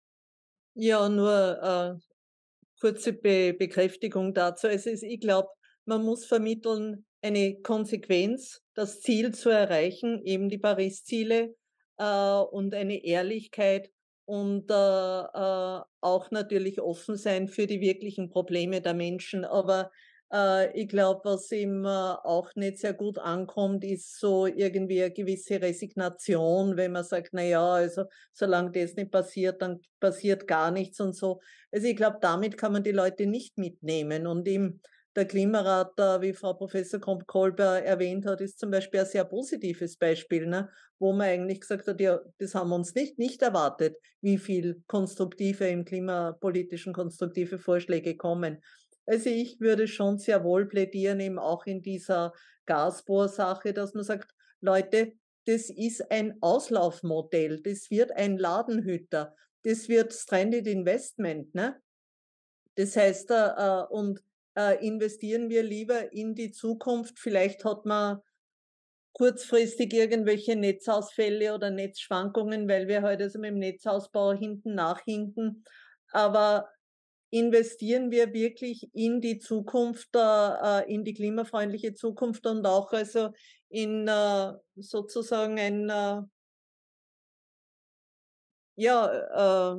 Ja, nur kurze Bekräftigung dazu. Also ich glaube, man muss vermitteln, eine Konsequenz, das Ziel zu erreichen, eben die Paris-Ziele, und eine Ehrlichkeit und auch natürlich offen sein für die wirklichen Probleme der Menschen. Aber ich glaube, was ihm auch nicht sehr gut ankommt, ist so irgendwie eine gewisse Resignation, wenn man sagt, na ja, also solange das nicht passiert, dann passiert gar nichts und so. Also ich glaube, damit kann man die Leute nicht mitnehmen. Und der Klimarat, wie Frau Professor Kolber erwähnt hat, ist zum Beispiel ein sehr positives Beispiel, ne? Wo man eigentlich gesagt hat, ja, das haben wir uns nicht erwartet, wie viel konstruktive, im klimapolitischen konstruktive Vorschläge kommen. Also ich würde schon sehr wohl plädieren, eben auch in dieser Gasbohrsache, dass man sagt, Leute, das ist ein Auslaufmodell, das wird ein Ladenhüter, das wird Stranded Investment, ne? Das heißt, investieren wir lieber in die Zukunft. Vielleicht hat man kurzfristig irgendwelche Netzausfälle oder Netzschwankungen, weil wir heute also mit dem Netzausbau hinten nachhinken. Aber investieren wir wirklich in die Zukunft, in die klimafreundliche Zukunft und auch also in sozusagen ein ja,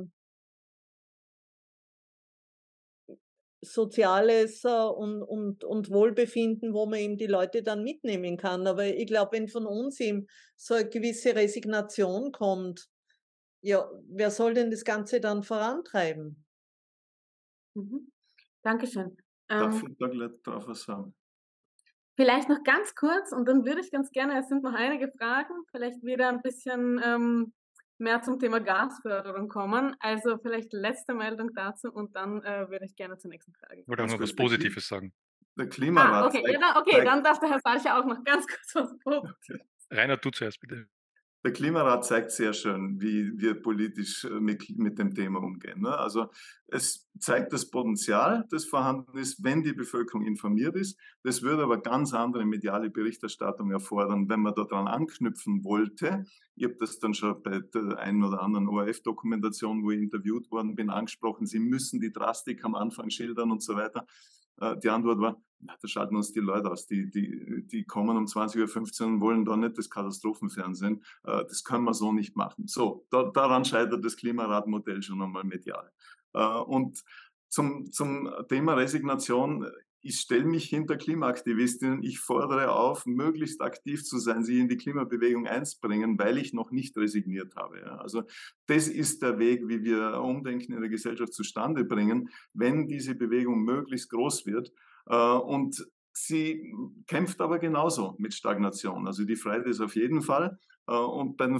soziales und Wohlbefinden, wo man eben die Leute dann mitnehmen kann. Aber ich glaube, wenn von uns eben so eine gewisse Resignation kommt, ja, wer soll denn das Ganze dann vorantreiben? Mhm. Dankeschön. Darf ich da gleich drauf was sagen? Vielleicht noch ganz kurz und dann würde ich ganz gerne, es sind noch einige Fragen, vielleicht wieder ein bisschen mehr zum Thema Gasförderung kommen. Also vielleicht letzte Meldung dazu und dann würde ich gerne zur nächsten Frage Ich wollte auch kommen. noch was Positives sagen. Der Klimarat Okay, ja, dann darf der Herr Salcher auch noch ganz kurz was Positives. Reinhard, du zuerst bitte. Der Klimarat zeigt sehr schön, wie wir politisch mit dem Thema umgehen. Ne? Also es zeigt das Potenzial, das vorhanden ist, wenn die Bevölkerung informiert ist. Das würde aber ganz andere mediale Berichterstattung erfordern, wenn man daran anknüpfen wollte. Ich habe das dann schon bei der einen oder anderen ORF-Dokumentation, wo ich interviewt worden bin, angesprochen. Sie müssen die Drastik am Anfang schildern und so weiter. Die Antwort war, na, da schalten uns die Leute aus. Die kommen um 20:15 Uhr und wollen da nicht das Katastrophenfernsehen. Das können wir so nicht machen. So, daran scheitert das Klimaratmodell schon einmal medial. Und zum Thema Resignation, ich stelle mich hinter Klimaaktivistinnen. Ich fordere auf, möglichst aktiv zu sein, sie in die Klimabewegung einzubringen, weil ich noch nicht resigniert habe. Ja. Also das ist der Weg, wie wir Umdenken in der Gesellschaft zustande bringen, wenn diese Bewegung möglichst groß wird. Und sie kämpft aber genauso mit Stagnation. Also die Fridays auf jeden Fall. Und bei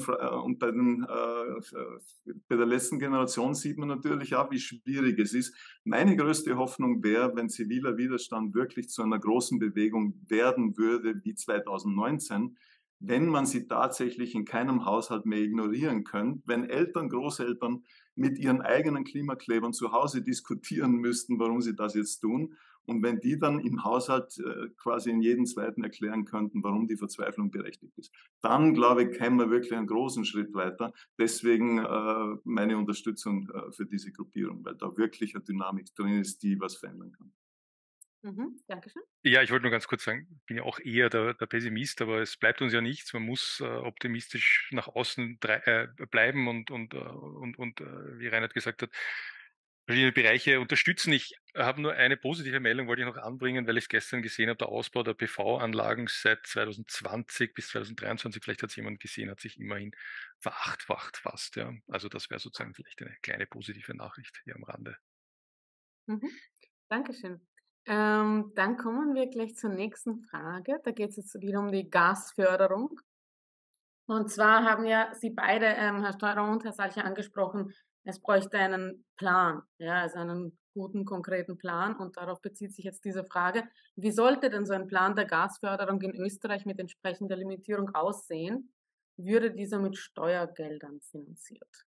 der letzten Generation sieht man natürlich auch, wie schwierig es ist. Meine größte Hoffnung wäre, wenn ziviler Widerstand wirklich zu einer großen Bewegung werden würde wie 2019, wenn man sie tatsächlich in keinem Haushalt mehr ignorieren könnte, wenn Eltern, Großeltern mit ihren eigenen Klimaklebern zu Hause diskutieren müssten, warum sie das jetzt tun. Und wenn die dann im Haushalt quasi in jedem zweiten erklären könnten, warum die Verzweiflung berechtigt ist, dann, glaube ich, kämen wir wirklich einen großen Schritt weiter. Deswegen meine Unterstützung für diese Gruppierung, weil da wirklich eine Dynamik drin ist, die was verändern kann. Dankeschön. Ja, ich wollte nur ganz kurz sagen, ich bin ja auch eher der Pessimist, aber es bleibt uns ja nichts. Man muss optimistisch nach außen bleiben und wie Reinhard gesagt hat, verschiedene Bereiche unterstützen. Ich habe nur eine positive Meldung, wollte ich noch anbringen, weil ich es gestern gesehen habe, der Ausbau der PV-Anlagen seit 2020 bis 2023, vielleicht hat es jemand gesehen, hat sich immerhin verachtfacht fast. Ja. Also das wäre sozusagen vielleicht eine kleine positive Nachricht hier am Rande. Dankeschön. Dann kommen wir gleich zur nächsten Frage. Da geht es jetzt wieder um die Gasförderung. Und zwar haben ja Sie beide, Herr Steurer und Herr Salcher, angesprochen, es bräuchte einen Plan, ja, also einen guten, konkreten Plan. Und darauf bezieht sich jetzt diese Frage. Wie sollte denn so ein Plan der Gasförderung in Österreich mit entsprechender Limitierung aussehen? Würde dieser mit Steuergeldern finanziert?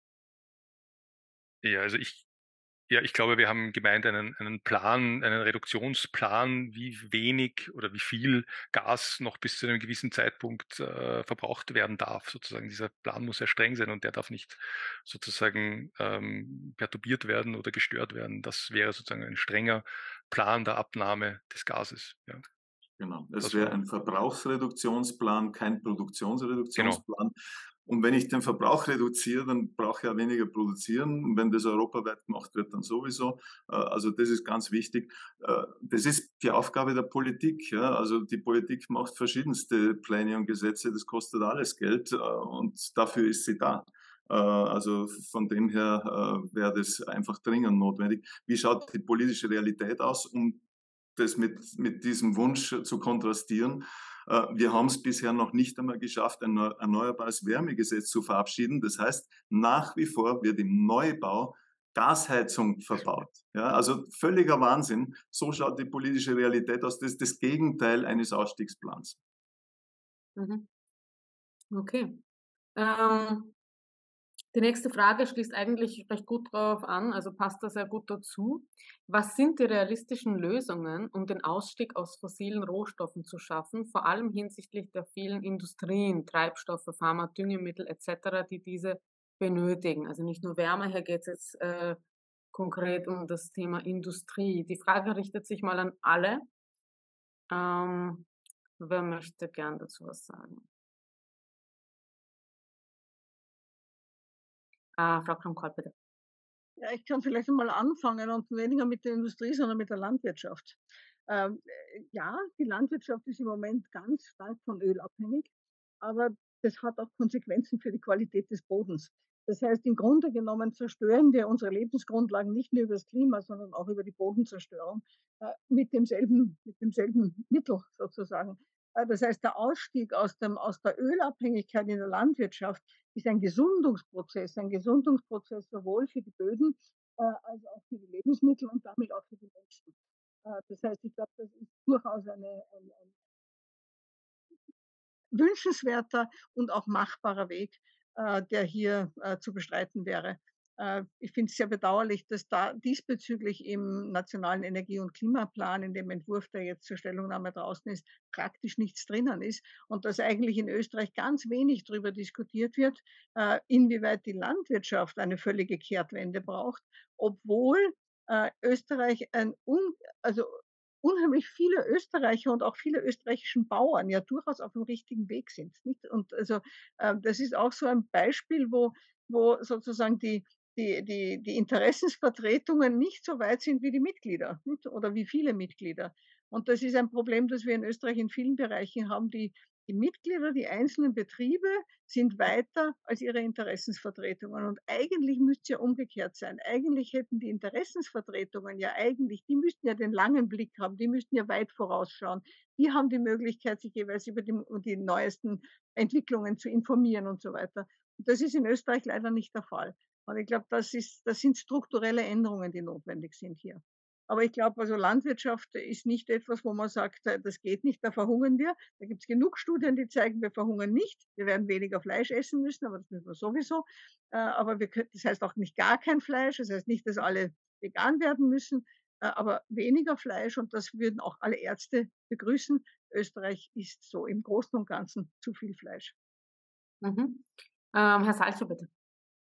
Ja, also ich glaube, wir haben gemeint einen Plan, einen Reduktionsplan, wie wenig oder wie viel Gas noch bis zu einem gewissen Zeitpunkt verbraucht werden darf. Sozusagen dieser Plan muss sehr streng sein und der darf nicht sozusagen perturbiert werden oder gestört werden. Das wäre sozusagen ein strenger Plan der Abnahme des Gases. Ja. Genau, es wäre ein Verbrauchsreduktionsplan, kein Produktionsreduktionsplan. Genau. Und wenn ich den Verbrauch reduziere, dann brauche ich ja weniger produzieren. Und wenn das europaweit gemacht wird, dann sowieso. Also das ist ganz wichtig. Das ist die Aufgabe der Politik. Ja? Also die Politik macht verschiedenste Pläne und Gesetze. Das kostet alles Geld und dafür ist sie da. Also von dem her wäre das einfach dringend notwendig. Wie schaut die politische Realität aus, um das mit diesem Wunsch zu kontrastieren? Wir haben es bisher noch nicht einmal geschafft, ein erneuerbares Wärmegesetz zu verabschieden. Das heißt, nach wie vor wird im Neubau Gasheizung verbaut. Ja, also völliger Wahnsinn. So schaut die politische Realität aus. Das ist das Gegenteil eines Ausstiegsplans. Okay. Die nächste Frage schließt eigentlich recht gut drauf an, also passt da sehr gut dazu. Was sind die realistischen Lösungen, um den Ausstieg aus fossilen Rohstoffen zu schaffen, vor allem hinsichtlich der vielen Industrien, Treibstoffe, Pharma, Düngemittel etc., die diese benötigen? Also nicht nur Wärme, hier geht es jetzt konkret um das Thema Industrie. Die Frage richtet sich mal an alle. Wer möchte gern dazu was sagen? Frau Kramp-Karrenbauer, bitte. Ja, ich kann vielleicht einmal anfangen und weniger mit der Industrie, sondern mit der Landwirtschaft. Ja, die Landwirtschaft ist im Moment ganz stark von Öl abhängig, aber das hat auch Konsequenzen für die Qualität des Bodens. Das heißt, im Grunde genommen zerstören wir unsere Lebensgrundlagen nicht nur über das Klima, sondern auch über die Bodenzerstörung mit demselben Mittel sozusagen. Das heißt, der Ausstieg aus der Ölabhängigkeit in der Landwirtschaft ist ein Gesundungsprozess sowohl für die Böden als auch für die Lebensmittel und damit auch für die Menschen. Das heißt, ich glaube, das ist durchaus ein wünschenswerter und auch machbarer Weg, der hier zu bestreiten wäre. Ich finde es sehr bedauerlich, dass da diesbezüglich im Nationalen Energie- und Klimaplan, in dem Entwurf, der jetzt zur Stellungnahme draußen ist, praktisch nichts drinnen ist und dass eigentlich in Österreich ganz wenig darüber diskutiert wird, inwieweit die Landwirtschaft eine völlige Kehrtwende braucht, obwohl Österreich also unheimlich viele Österreicher und auch viele österreichischen Bauern ja durchaus auf dem richtigen Weg sind, nicht? Und also, das ist auch so ein Beispiel, wo sozusagen die Interessensvertretungen nicht so weit sind wie die Mitglieder, nicht? Oder wie viele Mitglieder. Und das ist ein Problem, das wir in Österreich in vielen Bereichen haben. Die Mitglieder, die einzelnen Betriebe sind weiter als ihre Interessensvertretungen. Und eigentlich müsste es ja umgekehrt sein. Eigentlich hätten die Interessensvertretungen die müssten ja den langen Blick haben, die müssten ja weit vorausschauen. Die haben die Möglichkeit, sich jeweils über die neuesten Entwicklungen zu informieren und so weiter. Und das ist in Österreich leider nicht der Fall. Und ich glaube, das sind strukturelle Änderungen, die notwendig sind hier. Aber ich glaube, also Landwirtschaft ist nicht etwas, wo man sagt, das geht nicht, da verhungern wir. Da gibt es genug Studien, die zeigen, wir verhungern nicht. Wir werden weniger Fleisch essen müssen, aber das müssen wir sowieso. Aber das heißt auch nicht gar kein Fleisch. Das heißt nicht, dass alle vegan werden müssen, aber weniger Fleisch. Und das würden auch alle Ärzte begrüßen. Österreich isst so im Großen und Ganzen zu viel Fleisch. Mhm. Herr Salzer, bitte.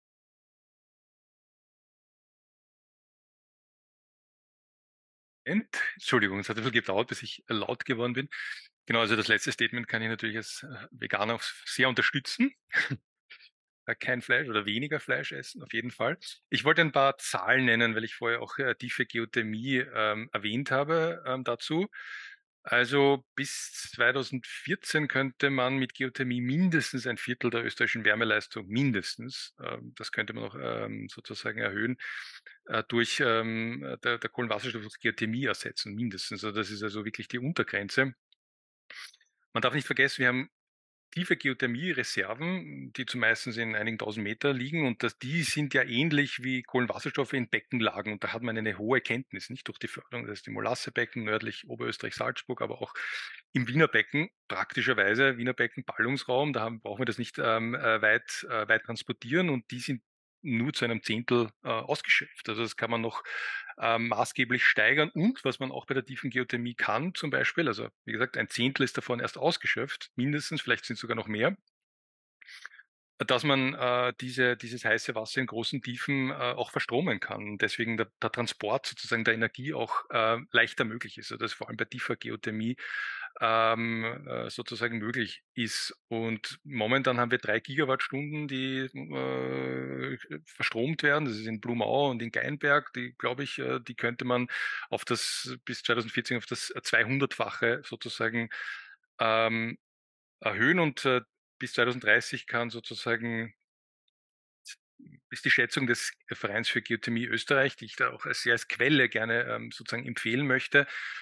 Entschuldigung, es hat ein bisschen gedauert, bis ich laut geworden bin. Genau, also das letzte Statement kann ich natürlich als Veganer auch sehr unterstützen. Kein Fleisch oder weniger Fleisch essen, auf jeden Fall. Ich wollte ein paar Zahlen nennen, weil ich vorher auch tiefe Geothermie erwähnt habe dazu. Also bis 2014 könnte man mit Geothermie mindestens ein Viertel der österreichischen Wärmeleistung, mindestens, das könnte man auch sozusagen erhöhen, durch der Kohlenwasserstoff durch Geothermie ersetzen, mindestens. Also das ist also wirklich die Untergrenze. Man darf nicht vergessen, wir haben tiefe Geothermie-Reserven, die zumeist in einigen tausend Meter liegen und die sind ja ähnlich wie Kohlenwasserstoffe in Beckenlagen und da hat man eine hohe Kenntnis, nicht durch die Förderung, das ist die Molassebecken, nördlich Oberösterreich, Salzburg, aber auch im Wiener Becken, praktischerweise Wiener Becken, Ballungsraum, brauchen wir das nicht weit transportieren und die sind nur zu einem Zehntel ausgeschöpft. Also das kann man noch maßgeblich steigern und was man auch bei der tiefen Geothermie kann zum Beispiel, also wie gesagt, ein Zehntel ist davon erst ausgeschöpft, mindestens, vielleicht sind es sogar noch mehr, dass man dieses heiße Wasser in großen Tiefen auch verstromen kann. Deswegen der Transport sozusagen der Energie auch leichter möglich ist. Also dass vor allem bei tiefer Geothermie sozusagen möglich ist. Und momentan haben wir 3 Gigawattstunden, die verstromt werden. Das ist in Blumau und in Geinberg. Die, glaube ich, die könnte man auf das bis 2014 auf das 200-fache sozusagen erhöhen und bis 2030 kann sozusagen, ist die Schätzung des Vereins für Geothermie Österreich, die ich da auch als Quelle gerne sozusagen empfehlen möchte.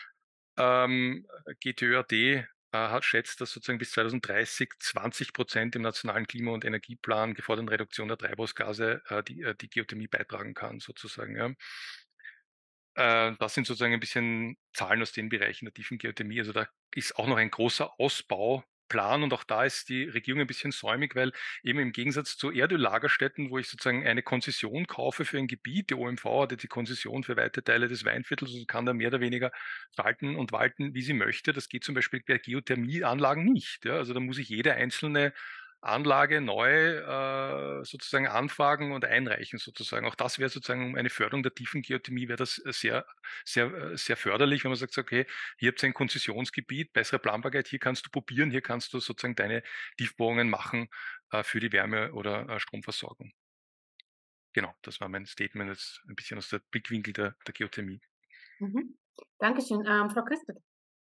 GTÖAD schätzt, dass sozusagen bis 2030 20% im nationalen Klima- und Energieplan geforderten Reduktion der Treibhausgase die Geothermie beitragen kann, sozusagen. Ja. Das sind sozusagen ein bisschen Zahlen aus den Bereichen der tiefen Geothermie. Also da ist auch noch ein großer Ausbau Plan, und auch da ist die Regierung ein bisschen säumig, weil eben im Gegensatz zu Erdöllagerstätten, wo ich sozusagen eine Konzession kaufe für ein Gebiet, die OMV hat die Konzession für weite Teile des Weinviertels und kann da mehr oder weniger schalten und walten, wie sie möchte. Das geht zum Beispiel bei Geothermieanlagen nicht. Ja? Also da muss ich jede einzelne Anlage neu sozusagen anfragen und einreichen sozusagen. Auch das wäre sozusagen um eine Förderung der tiefen Geothermie wäre das sehr förderlich, wenn man sagt, okay, hier habt ihr ein Konzessionsgebiet, bessere Planbarkeit, hier kannst du probieren, hier kannst du sozusagen deine Tiefbohrungen machen für die Wärme- oder Stromversorgung. Genau, das war mein Statement jetzt ein bisschen aus der Blickwinkel der Geothermie. Mhm. Dankeschön. Frau Christel.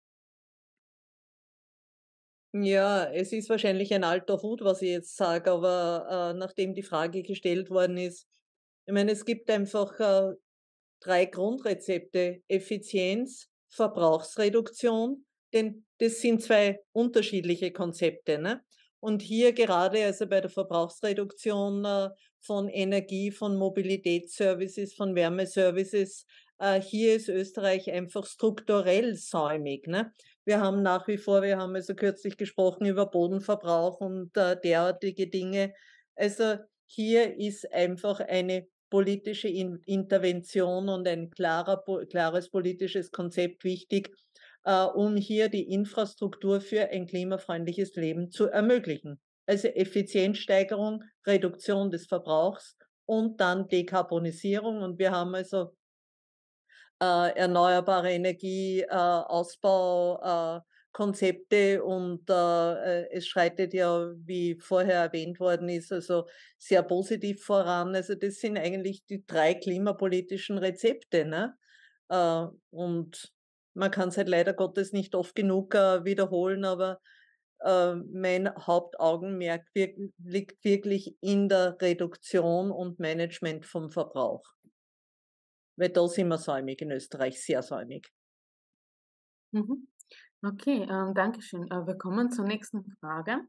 Ja, es ist wahrscheinlich ein alter Hut, was ich jetzt sage, aber nachdem die Frage gestellt worden ist, ich meine, es gibt einfach 3 Grundrezepte: Effizienz, Verbrauchsreduktion, denn das sind 2 unterschiedliche Konzepte, ne? Und hier gerade also bei der Verbrauchsreduktion von Energie, von Mobilitätsservices, von Wärmeservices, hier ist Österreich einfach strukturell säumig, ne? Wir haben also kürzlich gesprochen über Bodenverbrauch und derartige Dinge. Also, hier ist einfach eine politische Intervention und ein klares politisches Konzept wichtig, um hier die Infrastruktur für ein klimafreundliches Leben zu ermöglichen. Also Effizienzsteigerung, Reduktion des Verbrauchs und dann Dekarbonisierung. Und wir haben also erneuerbare Energie, Ausbau, Konzepte und es schreitet ja, wie vorher erwähnt worden ist, also sehr positiv voran. Also das sind eigentlich die 3 klimapolitischen Rezepte, ne? Und man kann es halt leider Gottes nicht oft genug wiederholen, aber mein Hauptaugenmerk liegt wirklich in der Reduktion und Management vom Verbrauch. Weil da sind wir säumig in Österreich, sehr säumig. Mhm. Okay, Dankeschön. Wir kommen zur nächsten Frage.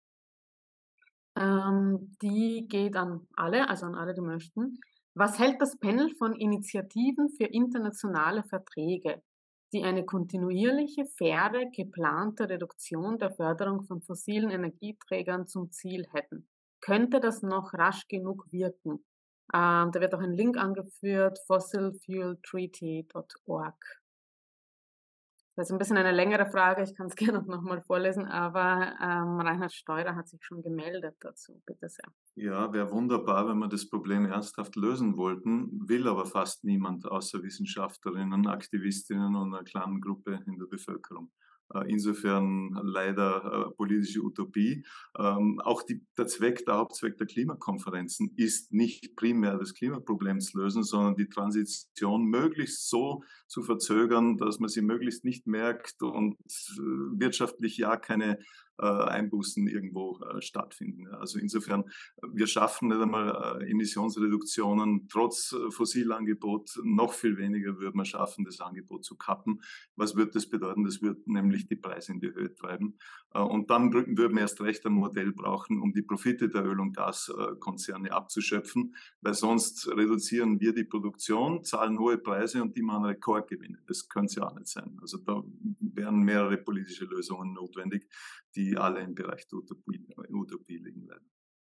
Die geht an alle, also an alle, die möchten. Was hält das Panel von Initiativen für internationale Verträge, die eine kontinuierliche, faire, geplante Reduktion der Förderung von fossilen Energieträgern zum Ziel hätten? Könnte das noch rasch genug wirken? Da wird auch ein Link angeführt, fossilfueltreaty.org. Das ist ein bisschen eine längere Frage, ich kann es gerne noch mal vorlesen, aber Reinhard Steurer hat sich schon gemeldet dazu. Bitte sehr. Ja, wäre wunderbar, wenn wir das Problem ernsthaft lösen wollten, will aber fast niemand außer Wissenschaftlerinnen, Aktivistinnen und einer kleinen Gruppe in der Bevölkerung. Insofern leider politische Utopie. Auch der Hauptzweck der Klimakonferenzen ist nicht primär das Klimaproblem zu lösen, sondern die Transition möglichst so zu verzögern, dass man sie möglichst nicht merkt und wirtschaftlich ja keine Einbußen irgendwo stattfinden. Also insofern, wir schaffen nicht einmal Emissionsreduktionen trotz Fossilangebot, noch viel weniger würde man schaffen, das Angebot zu kappen. Was wird das bedeuten? Das wird nämlich die Preise in die Höhe treiben. Und dann würden wir erst recht ein Modell brauchen, um die Profite der Öl- und Gaskonzerne abzuschöpfen, weil sonst reduzieren wir die Produktion, zahlen hohe Preise und die machen Rekordgewinne. Das könnte es ja auch nicht sein. Also da wären mehrere politische Lösungen notwendig, die alle im Bereich der Utopie liegen werden.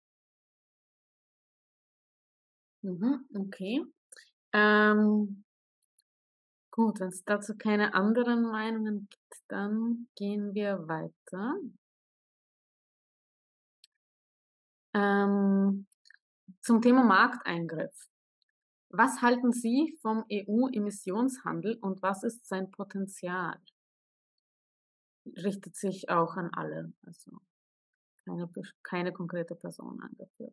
Okay. Gut, wenn es dazu keine anderen Meinungen gibt, dann gehen wir weiter. Zum Thema Markteingriff. Was halten Sie vom EU-Emissionshandel und was ist sein Potenzial? Richtet sich auch an alle, also keine konkrete Person angeführt.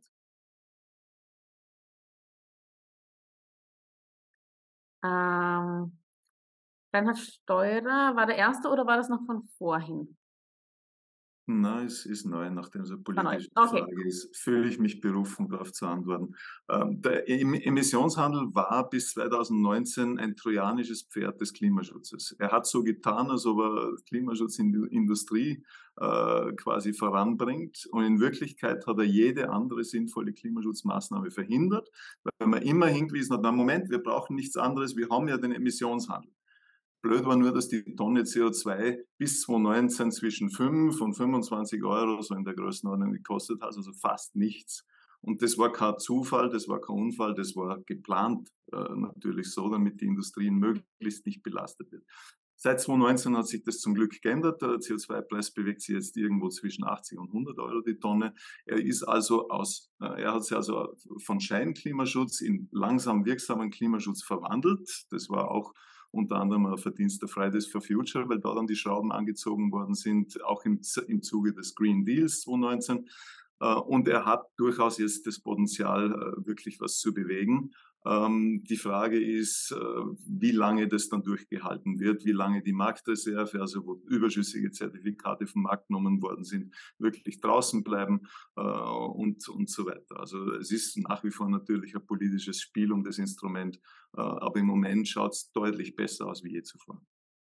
Reinhard Steurer, war der erste oder war das noch von vorhin? Na, es ist neu, nachdem es eine politische Okay. Frage ist, fühle ich mich berufen, darauf zu antworten. Der Emissionshandel war bis 2019 ein trojanisches Pferd des Klimaschutzes. Er hat so getan, als ob er Klimaschutzindustrie quasi voranbringt, und in Wirklichkeit hat er jede andere sinnvolle Klimaschutzmaßnahme verhindert, weil man immer hingewiesen hat, na Moment, wir brauchen nichts anderes, wir haben ja den Emissionshandel. Blöd war nur, dass die Tonne CO2 bis 2019 zwischen 5 und 25 Euro so in der Größenordnung gekostet hat, also fast nichts. Und das war kein Zufall, das war kein Unfall, das war geplant natürlich so, damit die Industrie möglichst nicht belastet wird. Seit 2019 hat sich das zum Glück geändert. Der CO2-Preis bewegt sich jetzt irgendwo zwischen 80 und 100 Euro die Tonne. Er hat sich also von Scheinklimaschutz in langsam wirksamen Klimaschutz verwandelt. Das war auch unter anderem ein Verdienst der Fridays for Future, weil da dann die Schrauben angezogen worden sind, auch im Zuge des Green Deals 2019. Und er hat durchaus jetzt das Potenzial, wirklich was zu bewegen. Die Frage ist, wie lange das dann durchgehalten wird, wie lange die Marktreserve, also wo überschüssige Zertifikate vom Markt genommen worden sind, wirklich draußen bleiben und so weiter. Also es ist nach wie vor natürlich ein politisches Spiel um das Instrument, aber im Moment schaut es deutlich besser aus wie je zuvor.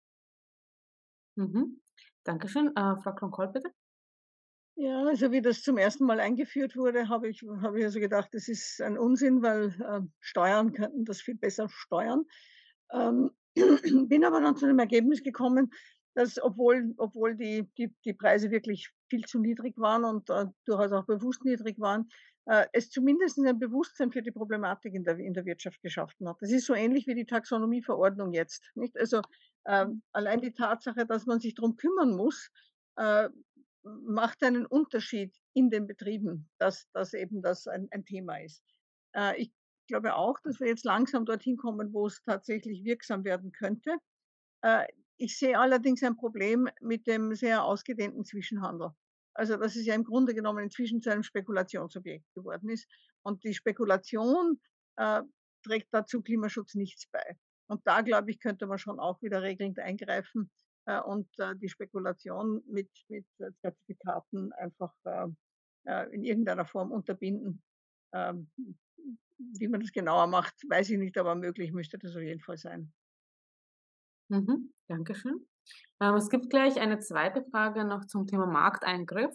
Mhm. Dankeschön. Frau Kronkol, bitte. Ja, also wie das zum ersten Mal eingeführt wurde, habe ich also gedacht, das ist ein Unsinn, weil, Steuern könnten das viel besser steuern. Ähm, bin aber dann zu dem Ergebnis gekommen, dass obwohl die Preise wirklich viel zu niedrig waren und, durchaus auch bewusst niedrig waren, es zumindest ein Bewusstsein für die Problematik in der Wirtschaft geschaffen hat. Das ist so ähnlich wie die Taxonomieverordnung jetzt, nicht? Also, allein die Tatsache, dass man sich drum kümmern muss, äh, macht einen Unterschied in den Betrieben, dass eben das ein Thema ist. Ich glaube auch, dass wir jetzt langsam dorthin kommen, wo es tatsächlich wirksam werden könnte. Äh, ich sehe allerdings ein Problem mit dem sehr ausgedehnten Zwischenhandel. Also, dass es ja im Grunde genommen inzwischen zu einem Spekulationsobjekt geworden ist. Und die Spekulation, äh, trägt dazu Klimaschutz nichts bei. Und da, glaube ich, könnte man schon auch wieder regelnd eingreifen, und, die Spekulation mit Zertifikaten einfach, in irgendeiner Form unterbinden. Ähm, wie man das genauer macht, weiß ich nicht, aber möglich müsste das auf jeden Fall sein. Mhm. Dankeschön. Es gibt gleich eine zweite Frage noch zum Thema Markteingriff.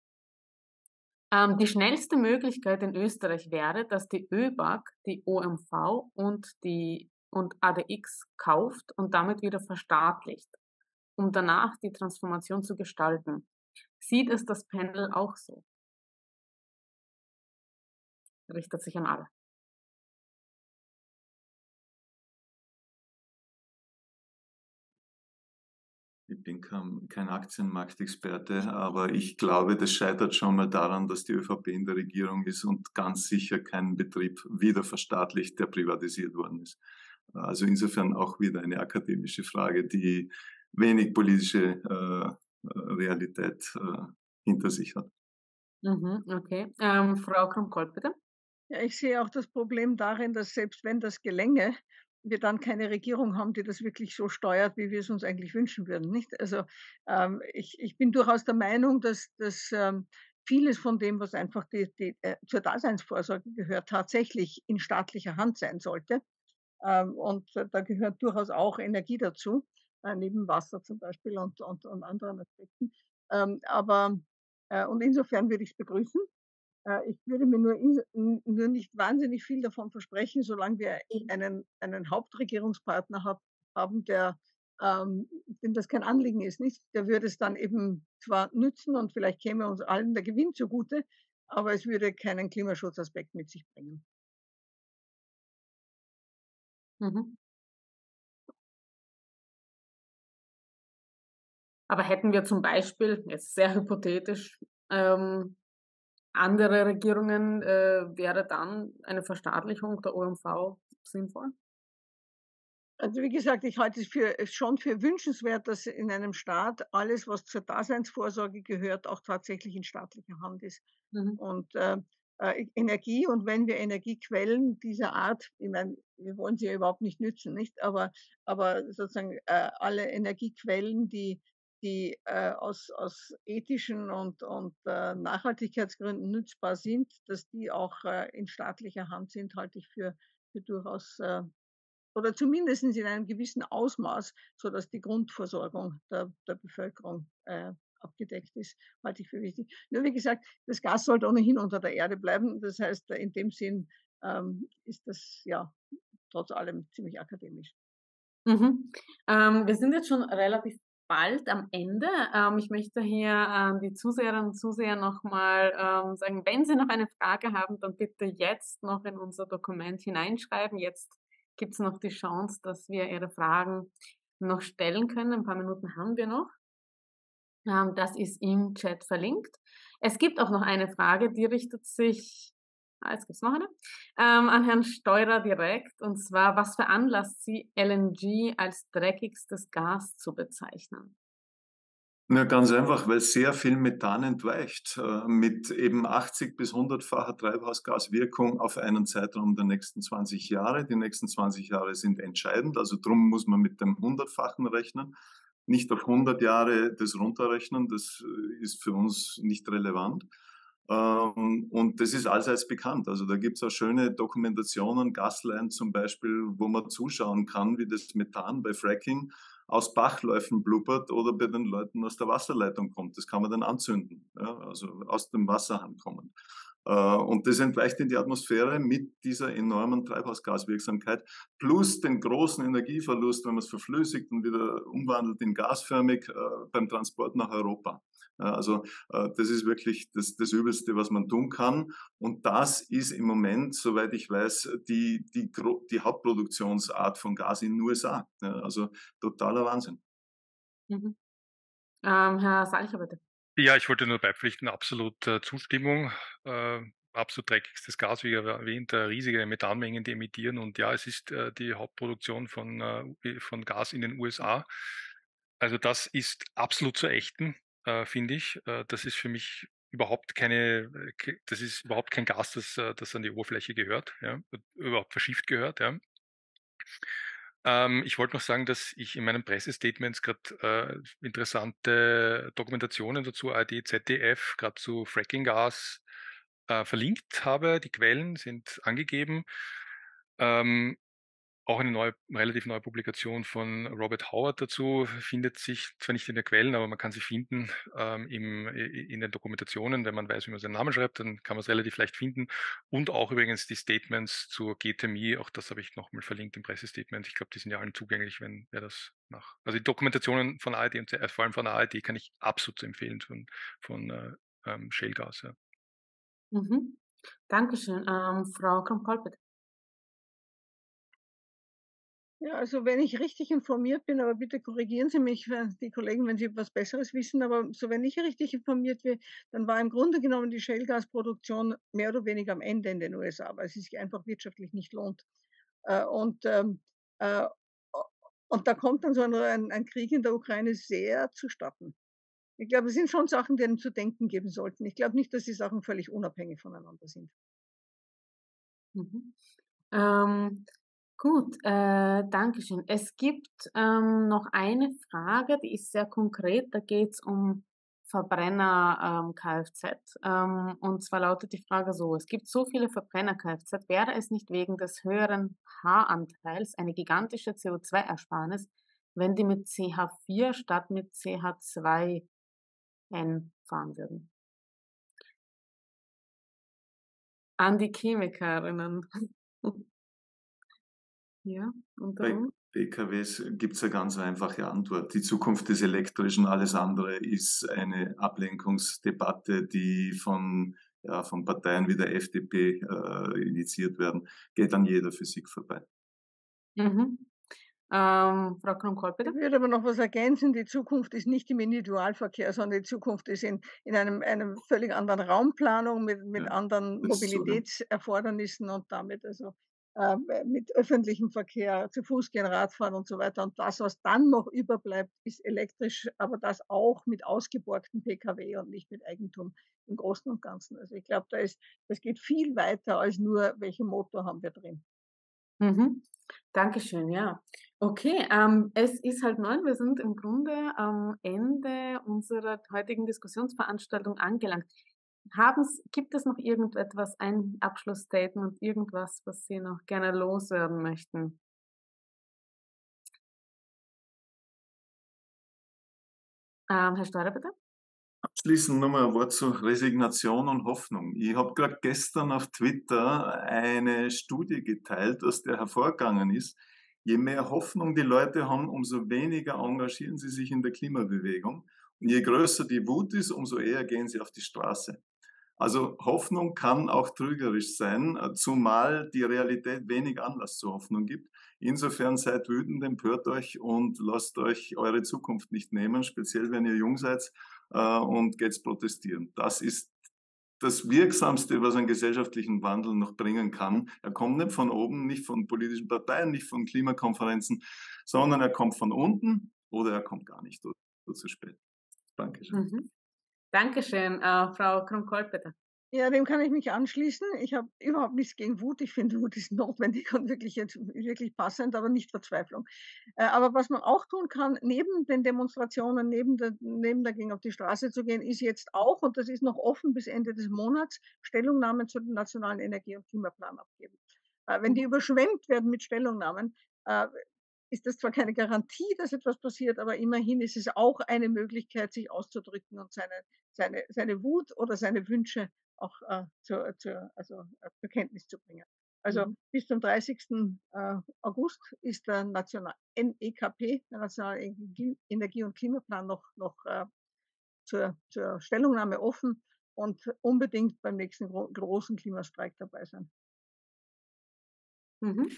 Die schnellste Möglichkeit in Österreich wäre, dass die ÖBAG die OMV und ADX kauft und damit wieder verstaatlicht, um danach die Transformation zu gestalten. Sieht es das Panel auch so? Richtet sich an alle. Ich bin kein Aktienmarktexperte, aber ich glaube, das scheitert schon mal daran, dass die ÖVP in der Regierung ist und ganz sicher keinen Betrieb wieder verstaatlicht, der privatisiert worden ist. Also insofern auch wieder eine akademische Frage, die wenig politische Realität hinter sich hat. Mhm, okay. Frau Krumm-Kolb, bitte. Ja, ich sehe auch das Problem darin, dass selbst wenn das gelänge, wir dann keine Regierung haben, die das wirklich so steuert, wie wir es uns eigentlich wünschen würden, nicht? Also, ich bin durchaus der Meinung, dass vieles von dem, was einfach zur Daseinsvorsorge gehört, tatsächlich in staatlicher Hand sein sollte. Und da gehört durchaus auch Energie dazu, neben Wasser zum Beispiel und anderen Aspekten. Aber und insofern würde ich es begrüßen. Ich würde mir nur nicht wahnsinnig viel davon versprechen, solange wir einen Hauptregierungspartner haben, dem das kein Anliegen ist, nicht? Der würde es dann eben zwar nützen und vielleicht käme uns allen der Gewinn zugute, aber es würde keinen Klimaschutzaspekt mit sich bringen. Mhm. Aber hätten wir zum Beispiel, jetzt sehr hypothetisch, ähm, andere Regierungen, wäre dann eine Verstaatlichung der OMV sinnvoll? Also, wie gesagt, ich halte es schon für wünschenswert, dass in einem Staat alles, was zur Daseinsvorsorge gehört, auch tatsächlich in staatlicher Hand ist. Mhm. Und, Energie und wenn wir Energiequellen dieser Art, ich meine, wir wollen sie ja überhaupt nicht nützen, nicht? Aber sozusagen, alle Energiequellen, die aus ethischen und Nachhaltigkeitsgründen nützbar sind, dass die auch, in staatlicher Hand sind, halte ich für durchaus, oder zumindestens in einem gewissen Ausmaß, sodass die Grundversorgung der Bevölkerung, abgedeckt ist, halte ich für wichtig. Nur wie gesagt, das Gas sollte ohnehin unter der Erde bleiben. Das heißt, in dem Sinn, ist das, ja, trotz allem ziemlich akademisch. Mhm. Wir sind jetzt schon relativ bald am Ende. Ich möchte hier die Zuseherinnen und Zuseher nochmal sagen, wenn Sie noch eine Frage haben, dann bitte jetzt noch in unser Dokument hineinschreiben. Jetzt gibt es noch die Chance, dass wir Ihre Fragen noch stellen können. Ein paar Minuten haben wir noch. Das ist im Chat verlinkt. Es gibt auch noch eine Frage, die richtet sich, jetzt gibt es noch eine, an Herrn Steurer direkt. Und zwar, was veranlasst Sie, LNG als dreckigstes Gas zu bezeichnen? Na, ganz einfach, weil sehr viel Methan entweicht, mit eben 80 bis 100-facher Treibhausgaswirkung auf einen Zeitraum der nächsten 20 Jahre. Die nächsten 20 Jahre sind entscheidend, also drum muss man mit dem 100-fachen rechnen, nicht auf 100 Jahre das runterrechnen, das ist für uns nicht relevant. Und das ist allseits bekannt. Also da gibt es auch schöne Dokumentationen, Gasline zum Beispiel, wo man zuschauen kann, wie das Methan bei Fracking aus Bachläufen blubbert oder bei den Leuten aus der Wasserleitung kommt. Das kann man dann anzünden, ja, also aus dem Wasserhahn kommen. Und das entweicht in die Atmosphäre mit dieser enormen Treibhausgaswirksamkeit plus den großen Energieverlust, wenn man es verflüssigt und wieder umwandelt in gasförmig beim Transport nach Europa. Also das ist wirklich das Übelste, was man tun kann. Und das ist im Moment, soweit ich weiß, die Hauptproduktionsart von Gas in den USA. Ja, also totaler Wahnsinn. Mhm. Herr Salcher, bitte. Ja, ich wollte nur beipflichten, absolut Zustimmung. Absolut dreckigstes Gas, wie erwähnt, riesige Methanmengen, die emittieren. Und ja, es ist die Hauptproduktion von Gas in den USA. Also das ist absolut zu ächten, finde ich. Das ist für mich das ist überhaupt kein Gas, das an die Oberfläche gehört, ja, überhaupt verschifft gehört, ja. Ich wollte noch sagen, dass ich in meinen Pressestatements gerade interessante Dokumentationen dazu, ARD, ZDF, gerade zu Fracking-Gas verlinkt habe. Die Quellen sind angegeben. Ähm, Auch eine relativ neue Publikation von Robert Howard dazu findet sich zwar nicht in den Quellen, aber man kann sie finden in den Dokumentationen. Wenn man weiß, wie man seinen Namen schreibt, dann kann man es relativ leicht finden. Und auch übrigens die Statements zur Geothermie, auch das habe ich nochmal verlinkt im Pressestatement. Ich glaube, die sind ja allen zugänglich, wenn wer das nach. Also die Dokumentationen von ARD und vor allem von ARD kann ich absolut empfehlen von Shale Gas. Ja. Mhm. Dankeschön. Frau Krumm-Poll, bitte. Ja, also wenn ich richtig informiert bin, aber bitte korrigieren Sie mich, wenn die Kollegen, wenn Sie was Besseres wissen, aber so wenn ich richtig informiert bin, dann war im Grunde genommen die Shale-Gasproduktion mehr oder weniger am Ende in den USA, weil es sich einfach wirtschaftlich nicht lohnt. Äh, und, ähm, äh, o und da kommt dann so ein Krieg in der Ukraine sehr zustatten. Ich glaube, es sind schon Sachen, die einem zu denken geben sollten. Ich glaube nicht, dass die Sachen völlig unabhängig voneinander sind. Mhm. Ähm, gut, Dankeschön. Es gibt noch eine Frage, die ist sehr konkret. Da geht es um Verbrenner Kfz. Und zwar lautet die Frage so: Es gibt so viele Verbrenner Kfz. Wäre es nicht wegen des höheren H-Anteils eine gigantische CO2-Ersparnis, wenn die mit CH4 statt mit CH2N fahren würden? An die Chemikerinnen. Ja, unter Bei uns. PKWs gibt es eine ganz einfache Antwort. Die Zukunft des Elektrischen, alles andere ist eine Ablenkungsdebatte, die von Parteien wie der FDP initiiert werden. Geht an jeder Physik vorbei. Mhm. Frau Krumm-Koll, bitte. Ich würde aber noch was ergänzen. Die Zukunft ist nicht im Individualverkehr, sondern die Zukunft ist in einem völlig anderen Raumplanung mit Ja, anderen das ist so. Mobilitätserfordernissen und damit also, mit öffentlichem Verkehr, zu Fuß gehen, Radfahren und so weiter. Und das, was dann noch überbleibt, ist elektrisch, aber das auch mit ausgeborgten Pkw und nicht mit Eigentum im Großen und Ganzen. Also, ich glaube, das geht viel weiter als nur, welchen Motor haben wir drin. Mhm. Dankeschön, ja. Okay, es ist 8:30. Wir sind im Grunde am Ende unserer heutigen Diskussionsveranstaltung angelangt. Gibt es noch irgendetwas, ein Abschlussstatement, irgendwas, was Sie noch gerne loswerden möchten? Herr Steurer, bitte. Abschließend nochmal ein Wort zu Resignation und Hoffnung. Ich habe gerade gestern auf Twitter eine Studie geteilt, aus der hervorgegangen ist, Je mehr Hoffnung die Leute haben, umso weniger engagieren sie sich in der Klimabewegung. Und je größer die Wut ist, umso eher gehen sie auf die Straße. Also Hoffnung kann auch trügerisch sein, zumal die Realität wenig Anlass zur Hoffnung gibt. Insofern seid wütend, empört euch und lasst euch eure Zukunft nicht nehmen, speziell wenn ihr jung seid, und geht's protestieren. Das ist das Wirksamste, was einen gesellschaftlichen Wandel noch bringen kann. Er kommt nicht von oben, nicht von politischen Parteien, nicht von Klimakonferenzen, sondern er kommt von unten oder er kommt gar nicht oder zu spät. Dankeschön. Mhm. Dankeschön, Frau Krumm-Kolpeter. Ja, dem kann ich mich anschließen. Ich habe überhaupt nichts gegen Wut. Ich finde, Wut ist notwendig und wirklich passend, aber nicht Verzweiflung. Aber was man auch tun kann, neben den Demonstrationen, neben dagegen auf die Straße zu gehen, ist jetzt auch, und das ist noch offen bis Ende des Monats, Stellungnahmen zu dem Nationalen Energie- und Klimaplan abgeben. Wenn die überschwemmt werden mit Stellungnahmen, ist das zwar keine Garantie, dass etwas passiert, aber immerhin ist es auch eine Möglichkeit, sich auszudrücken und seine Wut oder seine Wünsche auch zur Kenntnis zu bringen. Also bis zum 30. August ist der NEKP, der Nationale Energie- und Klimaplan, noch zur Stellungnahme offen und unbedingt beim nächsten großen Klimastreik dabei sein. Mhm.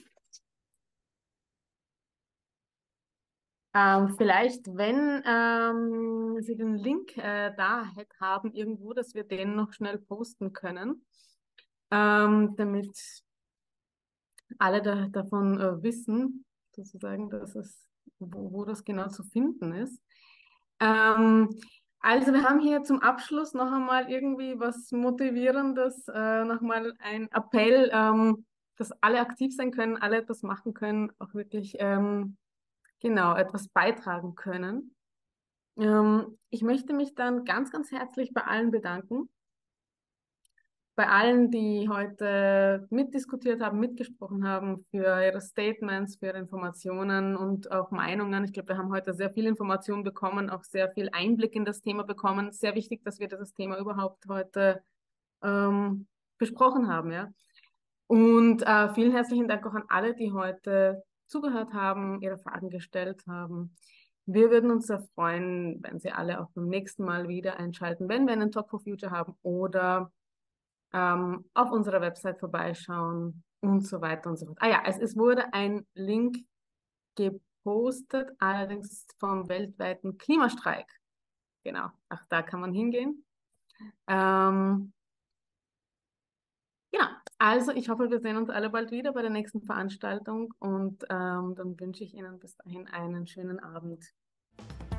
Vielleicht, wenn Sie den Link haben irgendwo, dass wir den noch schnell posten können, damit alle davon wissen, sozusagen, dass wo das genau zu finden ist. Also wir haben hier zum Abschluss noch einmal irgendwie was Motivierendes, nochmal ein Appell, dass alle aktiv sein können, alle etwas machen können, auch wirklich genau etwas beitragen können. Ich möchte mich dann ganz, ganz herzlich bei allen bedanken. Bei allen, die heute mitdiskutiert haben, mitgesprochen haben, für ihre Statements, für ihre Informationen und auch Meinungen. Ich glaube, wir haben heute sehr viel Information bekommen, auch sehr viel Einblick in das Thema bekommen. Sehr wichtig, dass wir dieses Thema überhaupt heute besprochen haben, ja. Und vielen herzlichen Dank auch an alle, die heute zugehört haben, ihre Fragen gestellt haben. Wir würden uns sehr freuen, wenn Sie alle auch beim nächsten Mal wieder einschalten, wenn wir einen Talk for Future haben oder auf unserer Website vorbeischauen und so weiter und so fort. Ah ja, es wurde ein Link gepostet, allerdings vom weltweiten Klimastreik. Genau, auch da kann man hingehen. Ja, also ich hoffe, wir sehen uns alle bald wieder bei der nächsten Veranstaltung und dann wünsche ich Ihnen bis dahin einen schönen Abend.